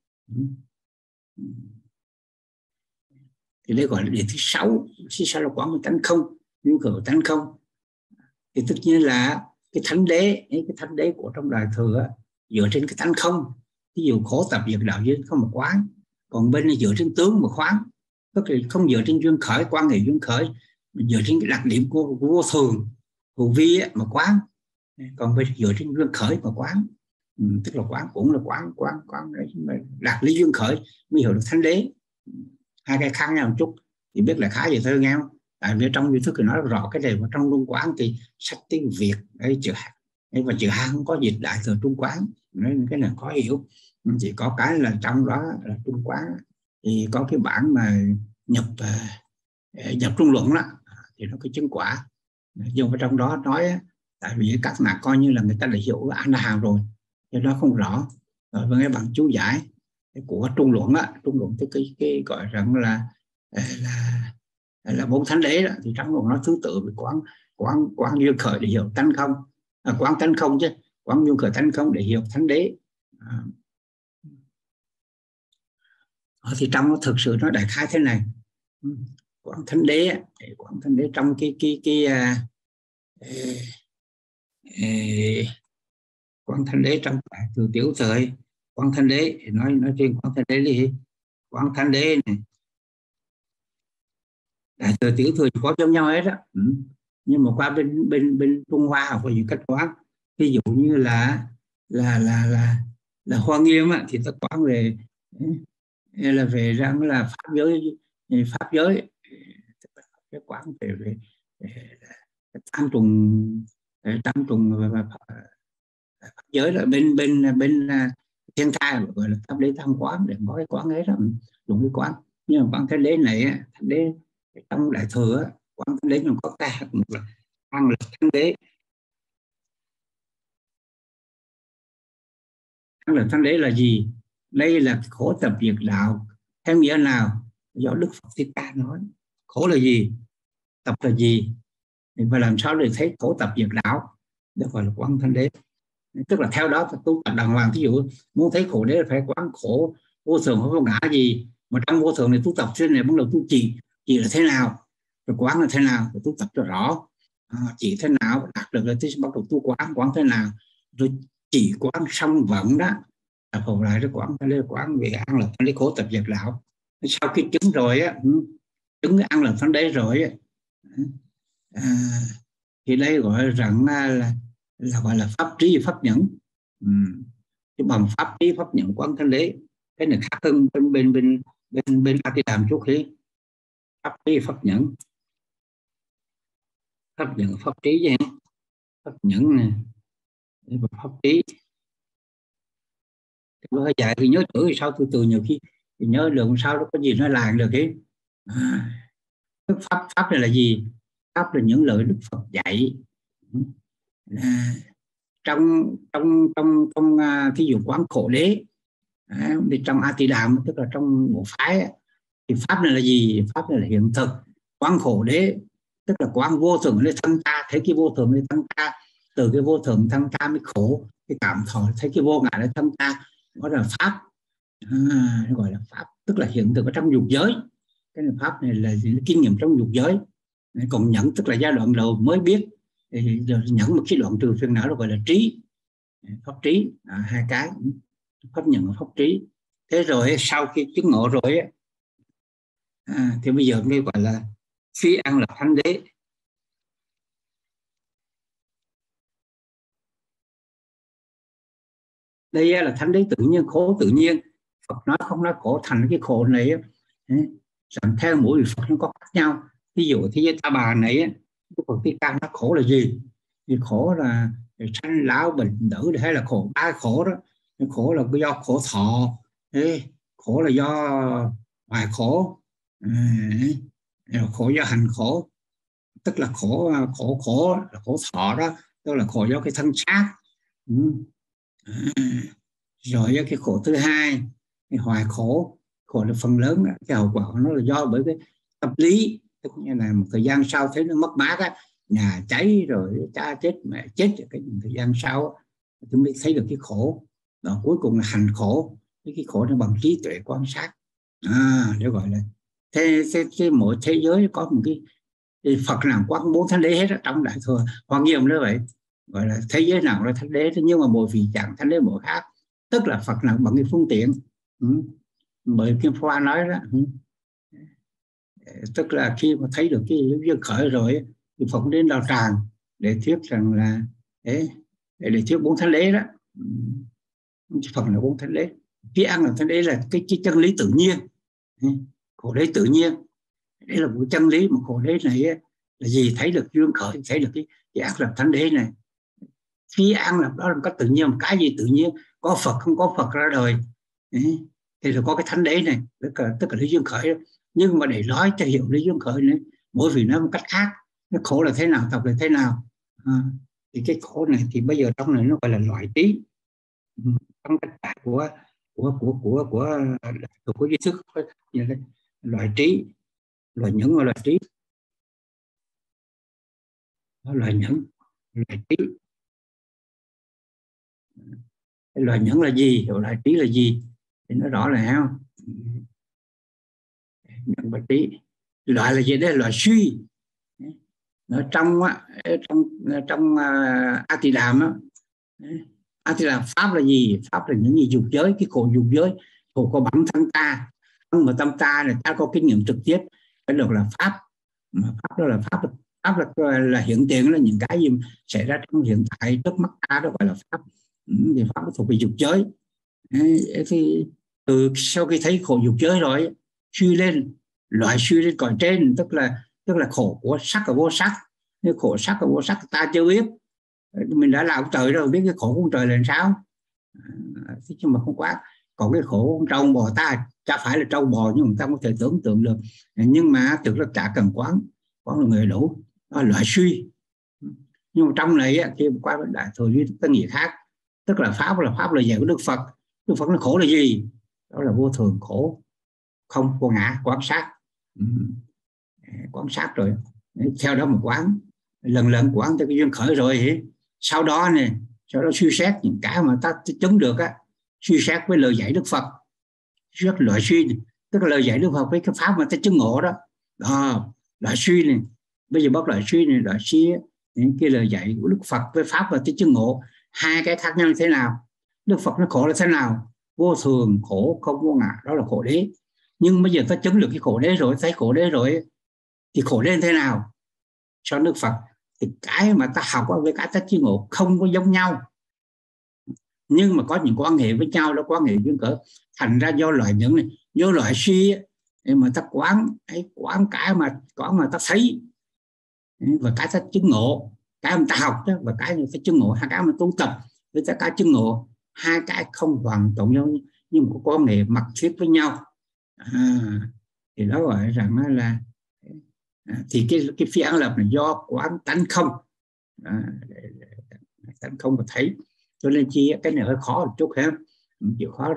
Thì đây gọi là địa thứ sáu. Thứ sáu là quán tánh không, nhưng khởi tánh không. Thì tất nhiên là cái thánh đế, cái thánh đế của trong Đại Thừa dựa trên cái tánh không. Ví dụ khổ tập diệt đạo duyên không mà quán, còn bên này dựa trên tướng mà khoán, tức là không dựa trên duyên khởi, quan hệ duyên khởi, mà dựa trên cái đặc điểm của, của vô thường, vô vi mà quán. Còn phải dựa trên duyên khởi mà quán. Ừ, tức là quán cũng là quán quán quán đấy, đạt lý duyên khởi mới hiểu được thánh đế. Hai cái khác nhau một chút thì biết là khá vậy thôi nghe không? Tại vì trong duy thức thì nói rõ cái này, mà trong Trung Quán thì sách tiếng Việt ấy chữ ấy, và chữ Hán không có dịch đại thừa Trung Quán nên cái này khó hiểu. Chỉ có cái là trong đó là Trung Quán thì có cái bản mà nhập uh, nhập trung luận đó thì nó cái chứng quả, nhưng mà trong đó nói tại vì các nạn coi như là người ta đã hiểu A La Hán rồi cho nó không rõ. Rồi với cái bằng chú giải của trung luận á, trung luận cái cái, cái gọi rằng là là là bốn thánh đế đó, thì trong luận nó thứ tự về quán quán quán duyên khởi để hiểu tánh không, à, quán tánh không chứ quán duyên khởi tánh không để hiểu thánh đế. À, thì trong nó thực sự nó đại khái thế này. Quán thánh đế, quán thánh đế trong cái cái cái, cái uh, quán thánh đế trong từ tiểu thời quán thánh đế, nói nói riêng quán thánh đế đi. Quán thánh đế này đại thừa tiểu thừa có giống nhau hết đó. Ừ. Nhưng mà qua bên bên bên Trung Hoa học về cách quán, ví dụ như là là là là là Hoa Nghiêm á, thì ta quán về là về rằng là pháp giới, pháp giới cái quán về về, về tam trùng tam trùng và pháp giới là bên bên bên thiên thai gọi là pháp đế tam quán, để có cái quán ấy đó, dùng cái quán. Nhưng mà quán thánh đế này thánh đế trong đại thừa quán thánh đế nó có cái một là ăn là thánh đế, ăn là thánh đế là gì? Đây là khổ tập diệt đạo. Theo nghĩa nào? Do Đức Phật Thích Ca nói. Khổ là gì? Tập là gì? Và làm sao để thấy khổ tập diệt đạo? Đó gọi là quán thánh đế. Tức là theo đó tu tập đàng hoàng. Ví dụ muốn thấy khổ đế là phải quán khổ vô thường không có ngã gì, mà trong vô thường này tu tập trên này bắt đầu tu trì, trì là thế nào, rồi quán là thế nào, rồi tu tập cho rõ. À, chỉ thế nào đạt được là tôi bắt đầu tu quán, quán thế nào, rồi chỉ quán xong vận đó tập hợp lại cái quán thánh đế, quán về ăn là thánh đế khổ tập diệt đạo. Sau khi chứng rồi á, chứng ăn là thánh đế rồi á, à, thì đây gọi rằng là là gọi là pháp trí pháp nhẫn. Ừ. Cái bằng pháp trí pháp nhẫn quán thánh đế cái này khác hơn bên bên bên bên bên A Di Đà chút khí. Pháp trí pháp nhẫn, pháp nhẫn pháp trí vậy, pháp nhẫn này pháp trí. Hơi dài thì nhớ chữ thì sao từ từ nhiều khi thì nhớ được sao nó có gì nó làng được cái à, pháp pháp này là gì? Pháp là những lời Đức Phật dạy. À, trong trong trong trong uh, thí dụ quán khổ đế à, trong A Di Đà tức là trong bộ phái thì pháp này là gì? Pháp này là hiện thực. Quán khổ đế tức là quán vô thường lên thân ta, thấy cái vô thường lên thân ta, từ cái vô thường thân ta mới khổ, cái cảm thọ thấy cái vô ngã lên thân ta, đó là pháp. À, nó gọi là pháp, tức là hiện thực ở trong dục giới. Cái này pháp này là kinh nghiệm trong dục giới. Còn nhẫn tức là giai đoạn đầu mới biết, nhẫn một cái đoạn trừ phiền não nó gọi là trí, pháp trí. À, hai cái pháp nhận và pháp trí. Thế rồi sau khi chứng ngộ rồi à, thì bây giờ mới gọi là phi ăn lập thánh đế. Đây là thánh đế tự nhiên, khổ tự nhiên. Phật nói không nói khổ thành cái khổ này rằng theo mỗi vị Phật nó có khác nhau. Ví dụ thế giới Ta Bà này Đức Phật Thích Ca nó khổ là gì? Thì khổ là sanh lão bệnh tử hay là khổ ba khổ đó. Khổ là do khổ thọ, khổ là do hoài khổ, à, khổ do hành khổ, tức là khổ khổ khổ là khổ thọ đó, tức là khổ do cái thân xác. Ừ. À, rồi cái khổ thứ hai cái hoài khổ, khổ là phần lớn cái hậu quả của nó là do bởi cái tâm lý, tức như là một thời gian sau thấy nó mất mát á, nhà cháy rồi cha chết mẹ chết, cái thời gian sau chúng mới thấy được cái khổ. Và cuối cùng là hành khổ, cái khổ nó bằng trí tuệ quan sát. À, để gọi là thế, thế, thế mỗi thế giới có một cái, cái Phật nào quán bốn thánh đế hết đó, trong Đại Thừa Hoa Nghiêm đó vậy, gọi là thế giới nào là thánh đế. Nhưng mà mỗi vị chẳng thánh đế mỗi khác, tức là Phật nào bằng cái phương tiện. Ừ. Bởi Kim Hoa nói đó, ừ. Tức là khi mà thấy được cái duyên khởi rồi thì Phật đến đạo tràng để thuyết rằng là đấy, để, để thuyết bốn thánh đế đó. Phần là bốn thánh đế. Phía ăn là thánh đế là cái, cái chân lý tự nhiên, khổ đế tự nhiên. Đây là một chân lý, mà khổ đế này là gì? Thấy được duyên khởi, thấy được cái, cái ác lập thánh đế này. Phía ăn là đó là một cách tự nhiên. Một cái gì tự nhiên? Có Phật không có Phật ra đời thì là có cái thánh đế này, tức là, tức là lý duyên khởi đó. Nhưng mà để nói cho hiểu lý duyên khởi này, mỗi vị nói một cách khác. Nó khổ là thế nào, tập là thế nào. À, thì cái khổ này thì bây giờ trong này nó gọi là loại trí. Trong cách đại của của của của của của, của duy thức, loại trí, loại nhẫn và loại trí, loại nhẫn, loại trí. Loại nhẫn là gì, loại trí là gì thì nó rõ ràng không? Nhẫn và trí. Loại là gì? Đấy là loại suy. Ở trong trong trong uh, A Tỳ Đàm á, A Tỳ Đàm pháp là gì? Pháp là những gì dục giới, cái khổ dục giới, khổ có bản thân ta, mà tâm ta là ta có kinh nghiệm trực tiếp, cái được là pháp. Mà pháp đó là pháp, pháp là, là hiện tiền, là những cái gì xảy ra trong hiện tại trước mắt ta, đó gọi là pháp. Thì pháp thuộc về dục giới. Thì từ sau khi thấy khổ dục giới rồi, suy lên, loại suy lên cõi trên, tức là tức là khổ của sắc và vô sắc. Nếu khổ sắc và vô sắc ta chưa biết, mình đã làm trời rồi, biết cái khổ của trời là làm sao. À, nhưng mà không quá. Còn cái khổ của trâu bò ta chả phải là trâu bò, nhưng mà ta có thể tưởng tượng được. Nhưng mà thực ra chả cần quán, quán là người đủ. Đó là loại suy. Nhưng mà trong này khi qua đại thừa duy thức nghĩa khác, tức là pháp là pháp là dạy của Đức Phật. Đức Phật nó khổ là gì? Đó là vô thường, khổ, không, vô ngã, quan sát. Ừ. Quan sát rồi theo đó một quán, lần lần quán cho cái duyên khởi rồi, sau đó này, sau đó suy xét những cái mà ta chứng được á, suy xét với lời dạy Đức Phật, rất loại suy này, tức là lời dạy Đức Phật với cái pháp mà ta chứng ngộ đó. Đó, loại suy này, bây giờ bắt loại suy này, loại suy những cái lời dạy của Đức Phật với pháp và ta chứng ngộ, hai cái khác nhau như thế nào? Đức Phật nó khổ là thế nào? Vô thường, khổ, không vô ngã, đó là khổ đế. Nhưng bây giờ ta chứng được cái khổ đế rồi, thấy khổ đế rồi, thì khổ đế thế nào? Cho Đức Phật thì cái mà ta học với cái ta chứng ngộ không có giống nhau, nhưng mà có những quan hệ với nhau, đó quan hệ duyên khởi. Thành ra do loại những này, do loại suy mà ta quán ấy, quán cái mà quán mà ta thấy, và cái ta chứng ngộ, cái mà ta học đó, và cái mà ta chứng ngộ, hai cái mà tu tập với ta cái chứng ngộ, hai cái không hoàn toàn nhau, nhưng mà có quan hệ mật thiết với nhau. À, thì đó gọi rằng là à, thì cái cái phi an lập là do quán tánh không, à, tánh không mà thấy, cho nên chi cái này hơi khó một chút ha, chịu khó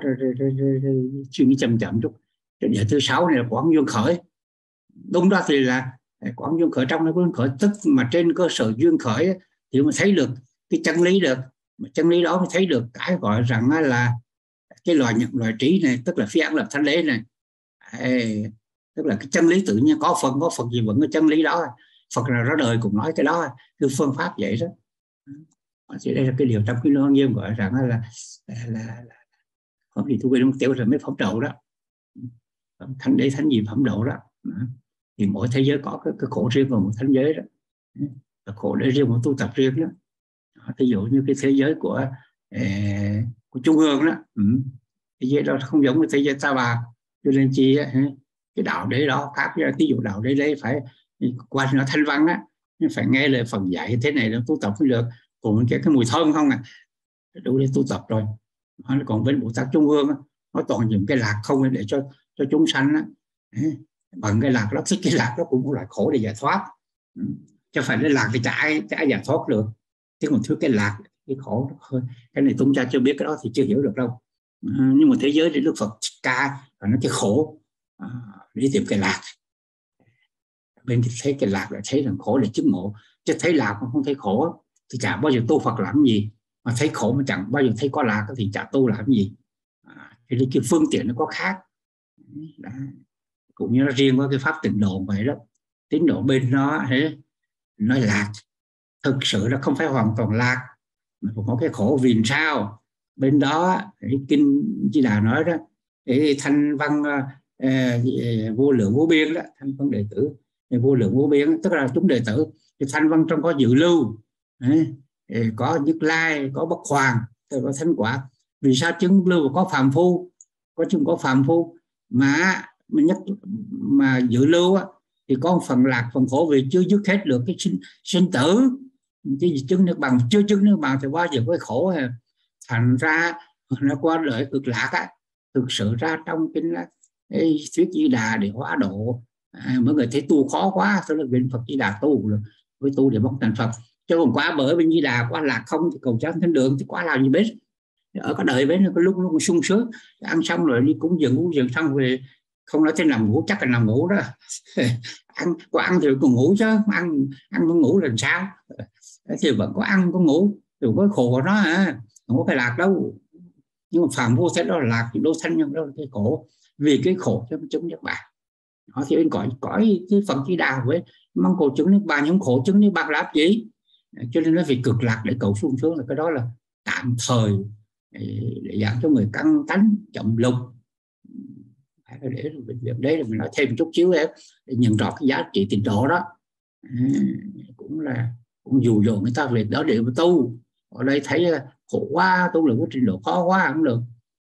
suy nghĩ chậm chậm chút. Cái giờ thứ sáu này là quán duyên khởi. Đúng đó thì là quán duyên khởi, trong đó duyên khởi, tức mà trên cơ sở duyên khởi thì mới thấy được cái chân lý được, mà chân lý đó mới thấy được cái gọi rằng là cái loại nhận loại trí này, tức là phi an lập thánh đế này. Ê, tức là cái chân lý tự nhiên, có Phật có Phật gì vẫn cái chân lý đó. Phật là ra đời cũng nói cái đó, cái phương pháp vậy đó. Thì đây là cái điều trong cái Lương Nghiêm gọi rằng là là, là, là không thì tôi quên mất tiêu rồi mấy phẩm độ đó, thánh đế thánh gì phẩm độ đó. Thì mỗi thế giới có cái, cái khổ riêng của một thánh giới đó, cái khổ để riêng một tu tập riêng đó. Ví dụ như cái thế giới của eh, của Trung ương đó, ừ. Thế giới đó không giống với thế giới Ta Bà, cho nên chi cái đạo đế đó khác. Ví dụ đạo đế đấy phải qua nó thanh văn á, phải nghe lời Phật dạy thế này là tu tập mới được. Còn cái cái mùi thơm không à, đủ để tu tập rồi. Còn với Bồ Tát Trung ương á, nó toàn những cái lạc không để cho cho chúng sanh á. Bằng cái lạc đó, thích cái lạc đó cũng là khổ để giải thoát, chứ phải lấy lạc thì chả ai, chả ai giải thoát được. Chứ còn thứ cái lạc, cái khổ hơn, cái này Tung Cha chưa biết cái đó thì chưa hiểu được đâu. À, nhưng mà thế giới thì Đức Phật ca và nó cái khổ à, đi tìm cái lạc. Bên thấy cái lạc là thấy rằng khổ để chứng ngộ, chứ thấy lạc mà không thấy khổ thì chả bao giờ tu Phật làm gì. Mà thấy khổ mà chẳng bao giờ thấy có lạc thì chả tu làm gì. À, thì cái phương tiện nó có khác. Đó. Cũng như nó riêng với cái pháp tịnh độ vậy đó. Tín độ bên nó nói lạc, thực sự nó không phải hoàn toàn lạc, mà có cái khổ vì sao. Bên đó cái kinh Di Đà nói đó, cái thanh văn uh, vô lượng vô biên đó, thanh văn đệ tử vô lượng vô biên, tức là chúng đệ tử thì thanh văn trong có dự lưu. Đấy. có Như Lai, có Bất Hoàng, có thánh quả. Vì sao chứng lưu có phàm phu, có chứng có phàm phu mà mà nhất mà dự lưu á, thì có một phần lạc phần khổ vì chưa dứt hết được cái sinh, sinh tử. Cái gì chứng nước bằng chưa chứng nước bằng thì bao giờ có khổ. Thành ra nó qua đời cực lạc á, thực sự ra trong kinh á, cái thuyết Di Đà để hóa độ. À, mọi người thấy tu khó quá, tôi là bên Phật Di Đà tu rồi, với tu để bốc thành Phật. Chứ còn quá bởi bên Di Đà quá lạc không thì cầu chánh thánh đường thì quá làm gì biết. Ở cái đời bên có lúc lúc sung sướng, ăn xong rồi đi cúng dường cúng dường xong về không nói thế nằm ngủ, chắc là nằm ngủ đó. Ăn có ăn thì còn ngủ chứ, ăn ăn có ngủ làm sao, thì vẫn có ăn có ngủ thì có khổ của nó à, không có phải lạc đâu. Nhưng mà phàm vô thế đó là lạc, đô thanh nhân đó là cái khổ, vì cái khổ cho chứng nước bạn. Họ thì bên cõi cõi cái Phật Di Đà với mong cầu chứng nước bạn, những khổ chứng nước bạn làm gì, cho nên nó vì cực lạc để cầu sung sướng là cái đó là tạm thời để giảm cho người căng tánh chậm lục. Để đấy là mình nói thêm một chút xíu em để nhận rõ cái giá trị trình độ đó. À, cũng là cũng dù dồn người ta việc đó để mà tu. Ở đây thấy khổ quá, tu là có trình độ khó quá không được.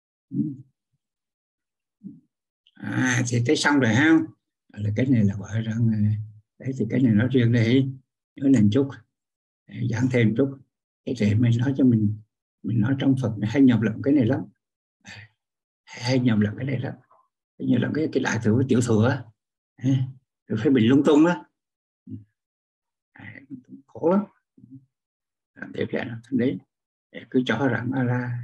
À, thì thấy xong rồi ha. Là cái này là gọi rằng đấy, thì cái này nói riêng đây nhớ lên chút, giảng thêm chút cái để mình nói cho mình mình nói trong Phật hay nhầm lẫn cái này lắm, hay nhầm lẫn cái này lắm, như là cái cái đại thừa với tiểu thừa rồi phải bị lung tung đó, khổ lắm. Tiếp theo đấy cứ cho rằng là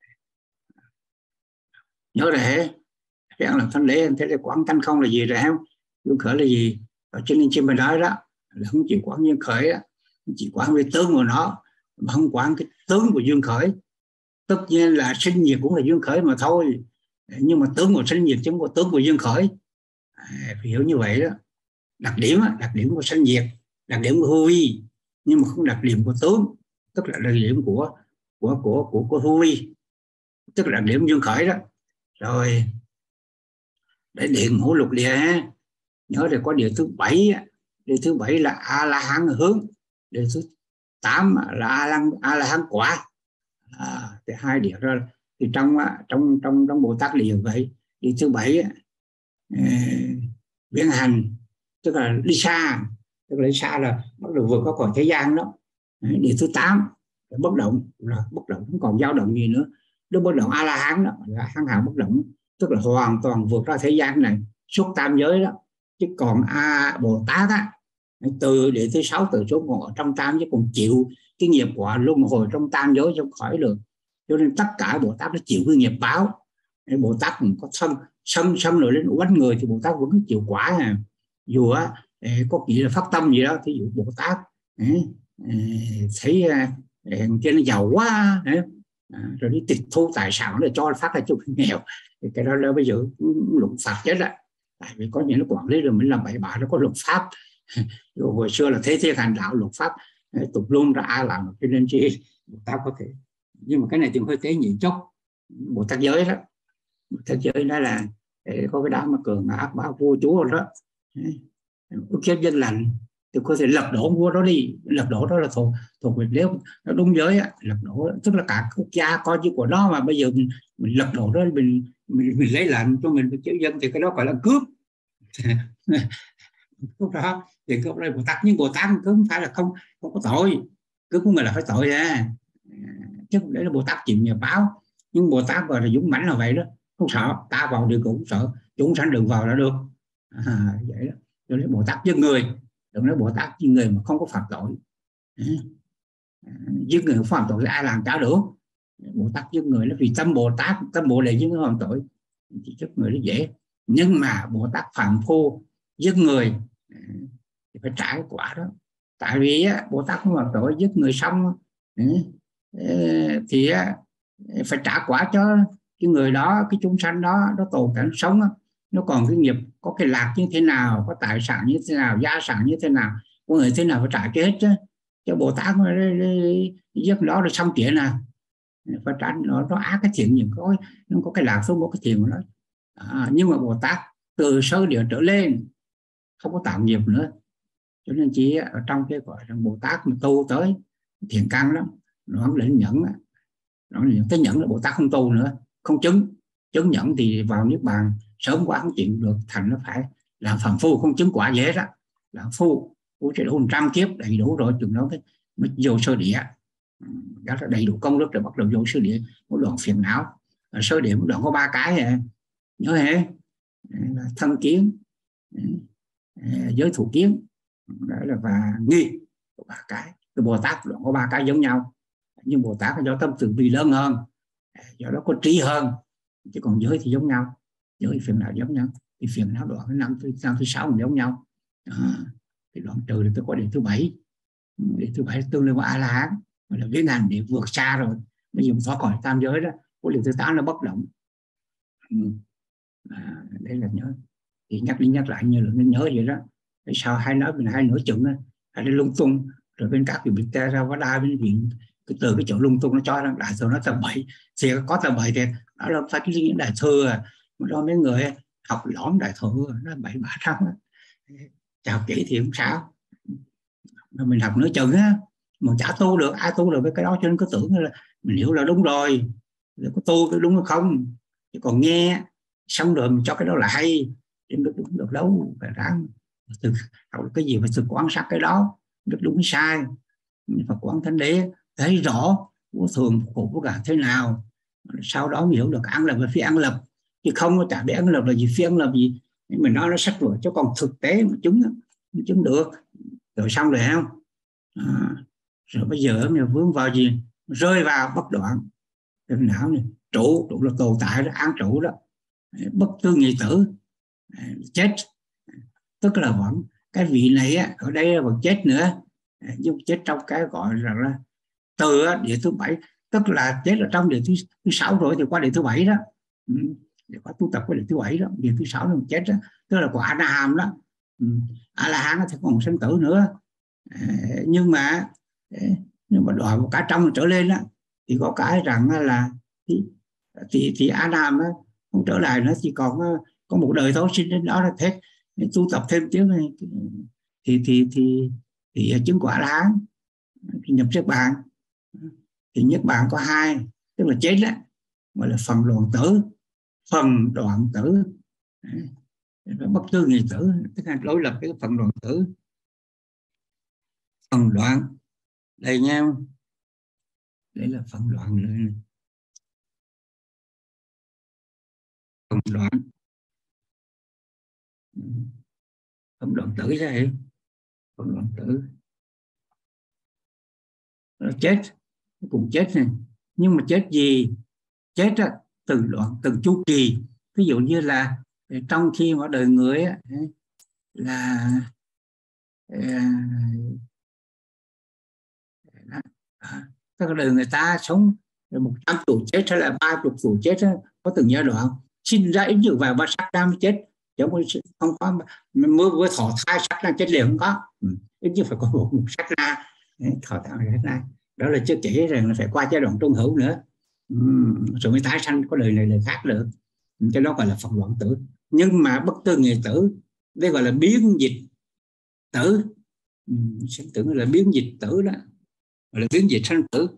nhớ để rằng là thanh lễ thế là quán thanh không là gì rồi không, dương khởi là gì, ở trên nên chim mình nói đó là không chỉ quán dương khởi đó, chỉ quán về tướng của nó mà không quán cái tướng của dương khởi. Tất nhiên là sinh nhiệt cũng là dương khởi mà thôi, nhưng mà tướng của sinh nhiệt chứ không có tướng của dương khởi. À, phải hiểu như vậy đó. Đặc điểm đặc điểm của sinh nhiệt, đặc điểm của hư vi, nhưng mà không đặc điểm của tướng, tức là đặc điểm của của của của, của hư vi, tức là đặc điểm dương khởi đó. Rồi để điện ngũ lục địa, nhớ thì có địa thứ bảy, địa thứ bảy là A La Hán hướng, địa thứ tám là A La A La Hán quả. À, thì hai địa ra thì trong trong trong trong Bồ Tát địa vậy. Địa thứ bảy viễn hành, tức là đi xa, tức là đi xa là bắt đầu vượt qua khỏi thế gian đó. Địa thứ tám là bất động, là bất động không còn dao động gì nữa. Đó bất động A La Hán đó là hán hạng bất động, tức là hoàn toàn vượt ra thế gian này, xuất tam giới đó. Chứ còn A Bồ Tát á, từ địa thứ sáu từ số còn ở trong tam giới, còn chịu cái nghiệp quả luân hồi trong tam giới không khỏi được. Cho nên tất cả Bồ Tát nó chịu cái nghiệp báo. Bồ Tát có sân sân sân nổi lên quánh người thì Bồ Tát vẫn chịu quả à. Dù á có gì là phát tâm gì đó, thí dụ Bồ Tát thấy trên nó giàu quá rồi đi tịch thu tài sản để cho phát ra cho nghèo, thì cái đó là bây giờ luật pháp chết á. Tại vì có những nó quản lý rồi mình làm bậy bạ, nó có luật pháp. Hồi xưa là thế thiên hành đạo, luật pháp tục luôn ra ai làm, cho nên chi Bồ Tát có thể. Nhưng mà cái này thì hơi tế nhị chốc. Bồ Tát giới đó, Bồ Tát giới đó là có cái đám mà cường ác bá vua chúa đó, ức hiếp dân lành thì có thể lật đổ vua đó đi. Lật đổ đó là thuộc thuộc về nếu nó đúng giới á, lật đổ tức là cả quốc gia coi như của nó, mà bây giờ mình, mình lật đổ đó, mình mình, mình lấy lệnh cho mình chữ dân thì cái đó gọi là cướp. Lúc đó thì có đây Bồ Tát, nhưng Bồ Tát cũng không phải là không không có tội, cứ của người là phải tội à, chứ không để là Bồ Tát chịu nghiệp báo. Nhưng Bồ Tát gọi là dũng mãnh là vậy đó, không sợ, ta vào địa cũng sợ, chúng sanh đừng vào là được. À, vậy đó. Cho nên Bồ Tát giết người, đừng nói Bồ Tát giết người mà không có phạm tội. À, giết người không phạm tội thì ai làm trả được. Bồ Tát giết người là vì tâm Bồ Tát, tâm Bồ đề chứ không phạm tội, chỉ giết người nó dễ. Nhưng mà Bồ Tát phạm phu giết người thì phải trả cái quả đó. Tại vì á, Bồ Tát không phạm tội, giết người xong thì phải trả quả cho cái người đó, cái chúng sanh đó, nó tồn tại sống, nó còn cái nghiệp, có cái lạc như thế nào, có tài sản như thế nào, gia sản như thế nào, có người thế nào phải trả cái hết chứ. Cho Bồ Tát giết đó rồi xong chuyện nào phải trả. Nó, nó ác cái thiện những có, nó có cái lạc số một cái thiện của nó. À, nhưng mà Bồ Tát từ sơ địa trở lên không có tạo nghiệp nữa. Cho nên chỉ ở trong cái gọi là Bồ Tát mà tu tới thiện căn lắm, đoạn định nhẫn, đoạn cái nhẫn là Bồ Tát không tu nữa, không chứng. Chứng nhẫn thì vào niết bàn sớm quá không chịu được, thành nó phải làm phàm phu, không chứng quả dễ đó, làm phu phu sẽ đủ trăm kiếp đầy đủ rồi chừng đó mới, mới vô sơ địa, đó là đầy đủ công đức rồi bắt đầu vô sơ địa. Một đoạn phiền não ở sơ địa, một đoạn có ba cái à. Nhớ hả? Thân kiến, giới thủ kiến, đó là và nghi, ba cái. Cái Bồ Tát đoạn có ba cái giống nhau, nhưng Bồ Tát do tâm từ bi lớn hơn, do đó có trí hơn, chứ còn giới thì giống nhau, giới phiền não giống nhau, thì phiền não đoạn thứ năm thứ năm thứ sáu giống nhau. À, thì đoạn trừ thì tôi có điểm thứ bảy, điểm thứ bảy tương đương với A La Hán, mà là biến hành để vượt xa rồi. Bây giờ thoát khỏi tam giới đó, có điểm thứ tám là bất động. À, đây là nhớ, thì nhắc đi nhắc lại như là nên nhớ vậy đó. Tại sao hai nói mình hai nửa chừng đó, hai đi lung tung, rồi bên các vị bị te ra quá đa bên viện cái từ cái chỗ lung tung nó cho rằng đại thừa nó tầm bậy, thì có tầm bậy thì đó là phải cái những đại thừa mà đó mấy người học lõm đại thừa nó bậy bạ sao chào kỹ thì không sao, mà mình học nửa chừng á mà chả tu được, ai tu được với cái đó, cho nên cứ tưởng là mình hiểu là đúng rồi, có tu cái đúng hay không, chứ còn nghe xong rồi mình cho cái đó là hay, chứ được đúng được đâu, phải ráng thực học cái gì phải thực quan sát cái đó, được đúng hay sai, mình phải quán thánh đế thấy rõ của thường khổ của cả thế nào, sau đó mình hiểu được ăn lập và phi ăn lập, chứ không có chả biết ăn lập là gì, phi ăn lập gì mình nói nó sách vở, chứ còn thực tế mà chứng nó chứng được rồi xong rồi không à, rồi bây giờ mình vướng vào gì, rơi vào bất đoạn cái não này, trụ trụ là tồn tại đó, an trụ đó, bất tư nghị tử, chết, tức là vẫn cái vị này á, ở đây vẫn chết nữa, nhưng chết trong cái gọi rằng là từ địa thứ bảy, tức là chết ở trong địa thứ, thứ sáu rồi thì qua địa thứ bảy đó, ừ. Để qua tu tập qua địa thứ bảy đó, địa thứ sáu thì chết đó, tức là quả A La Hán đó, ừ. A La Hán thì còn sinh tử nữa, à, nhưng mà nhưng mà đòi một cái trong trở lên đó, thì có cái rằng là thì thì, thì A La Hán không trở lại nữa, chỉ còn có một đời thôi, sinh đến đó là hết, tu tập thêm tiếng này thì thì thì thì chứng quả A La Hán, nhập niết bàn. Thì niết bàn có hai, tức là chết đó, gọi là phần đoạn tử, phần đoạn tử, bất tư nghị tử, tức là đối lập cái phần đoạn tử, phần đoạn đây nha, đây là phần đoạn này. Phần đoạn, phần đoạn tử ra vậy, phần đoạn tử nó chết, cũng chết này, nhưng mà chết gì, chết á, từng đoạn từng chu kỳ, ví dụ như là trong khi mà đời người á, là các đời người ta sống một trăm tuổi chết hay là ba chục tuổi chết đó, có từng giai đoạn sinh ra ít nhiều vài ba sát na mới chết, chứ không có mưa với thọ thai sát na chết liền không có, ít nhất phải có một, một sát na thọ thai sát na, đó là chưa kể rằng là phải qua giai đoạn trung hữu nữa, rồi mới tái sanh có đời này đời khác được, cái đó gọi là phần đoạn tử. Nhưng mà bất tư nghị tử đây gọi là biến dịch tử, sinh tử là biến dịch tử đó, gọi là biến dịch sanh tử.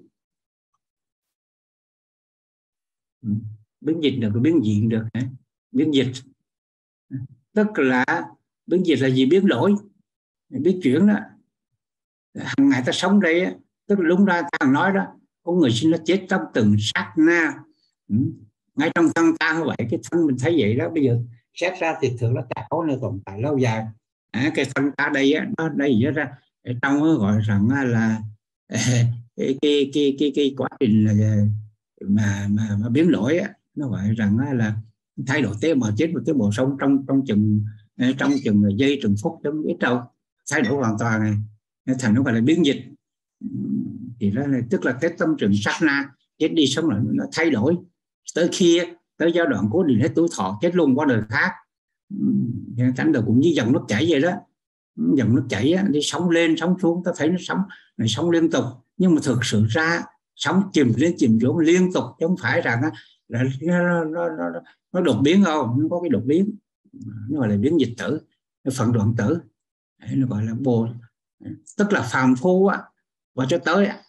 Biến dịch được, biến diện được, biến dịch tức là biến dịch là gì, biến đổi, biến chuyển đó. Hằng ngày ta sống đây, tức là lúc ra ta nói đó, có người sinh nó chết trong từng sát na, ngay trong thân ta như vậy, cái thân mình thấy vậy đó, bây giờ xét ra thì thường nó chả có nơi tồn tại lâu dài. À, cái thân ta đây á, nó đây vậy ra trong nó gọi rằng là cái cái cái cái, cái quá trình là mà mà, mà biến đổi á, nó gọi rằng là thay đổi tế bào chết và tế bào sống trong trong chừng trong chừng giây từng phút trong biết đâu, thay đổi hoàn toàn này, thành nó gọi là biến dịch. Thì đó là tức là cái tâm trường sát na chết đi sống lại nó thay đổi tới khi tới giai đoạn cố định hết tuổi thọ chết luôn qua đời khác. Thánh đồ cũng như dòng nước chảy vậy đó, dòng nước chảy á, đi sóng lên sóng xuống, ta thấy nó sóng này sóng liên tục, nhưng mà thực sự ra sóng chìm lên chìm xuống liên tục, chứ không phải rằng là nó, nó, nó, nó đột biến không, nó có cái đột biến, nó gọi là biến dịch tử, phần đoạn tử, nó gọi là bồ, tức là phàm phu á, và cho tới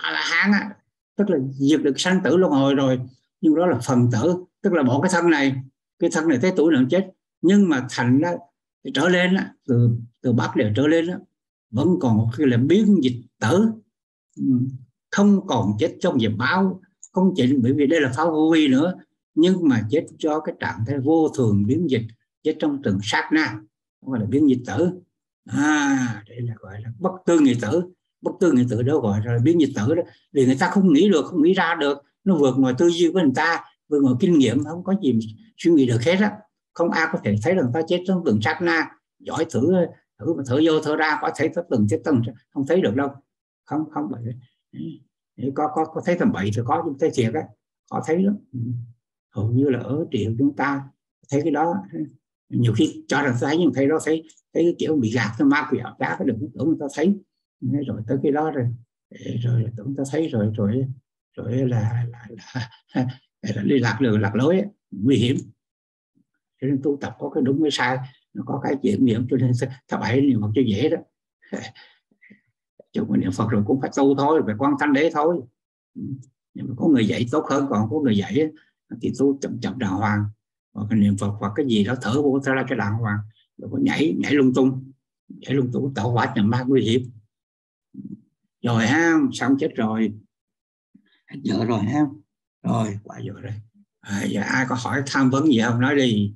A La Hán á, tức là diệt được sanh tử luân hồi rồi, nhưng đó là phần tử, tức là bỏ cái thân này, cái thân này tới tuổi nào chết, nhưng mà thành đó, trở lên đó, từ từ Bắc để trở lên đó, vẫn còn một cái là biến dịch tử, không còn chết trong nghiệp báo, không chỉ bởi vì đây là phá vô vi nữa, nhưng mà chết cho cái trạng thái vô thường biến dịch, chết trong từng sát na, gọi là biến dịch tử. À, đây là gọi là bất tư nghị tử. Bất tư nghị tử đó gọi là biến dịch tử đó, vì người ta không nghĩ được, không nghĩ ra được, nó vượt ngoài tư duy của người ta, vượt ngoài kinh nghiệm, không có gì suy nghĩ được hết á. Không ai có thể thấy là người ta chết trong từng sát na. Giỏi thử thử mà thở vô thở ra có thấy tới từng chết từng, không thấy được đâu. Không không vậy. Có có có thấy tầm bậy thì có, chúng thấy thiệt á, có thấy lắm. Hầu như là ở triệu chúng ta thấy cái đó, nhiều khi cho rằng thấy, nhưng thấy đó thấy thấy cái kiểu bị gạt, ma quỷ ảo giác, cái đừng tưởng người ta thấy, rồi tới cái đó rồi rồi tưởng người ta thấy rồi rồi rồi là là, là, là, là đi lạc đường lạc lối ấy, nguy hiểm. Cho nên tu tập có cái đúng với sai, nó có cái chuyện nghiệm, cho nên thập bảy niệm Phật cho dễ đó. Chứ mà niệm Phật rồi cũng phải tu thôi, phải quan thanh đế thôi. Nhưng mà có người dạy tốt hơn, còn có người dạy thì tu chậm chậm đàng hoàng, hoặc cái niệm Phật hoặc cái gì đó thở vô ra cái đàng hoàng, rồi có nhảy nhảy lung tung, nhảy lung tung tạo hóa nhà ma nguy hiểm. Rồi ha, xong chết rồi, hết giờ rồi ha, rồi qua giờ rồi. À, giờ ai có hỏi tham vấn gì không nói đi.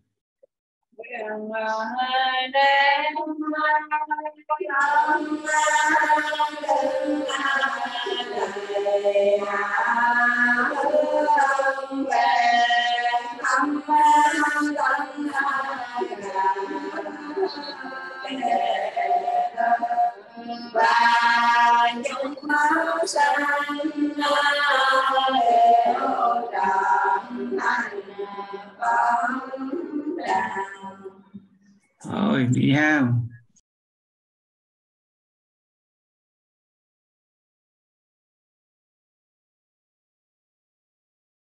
Và trong máu xanh đều trọn thành bóng đàn. Thôi đi ha.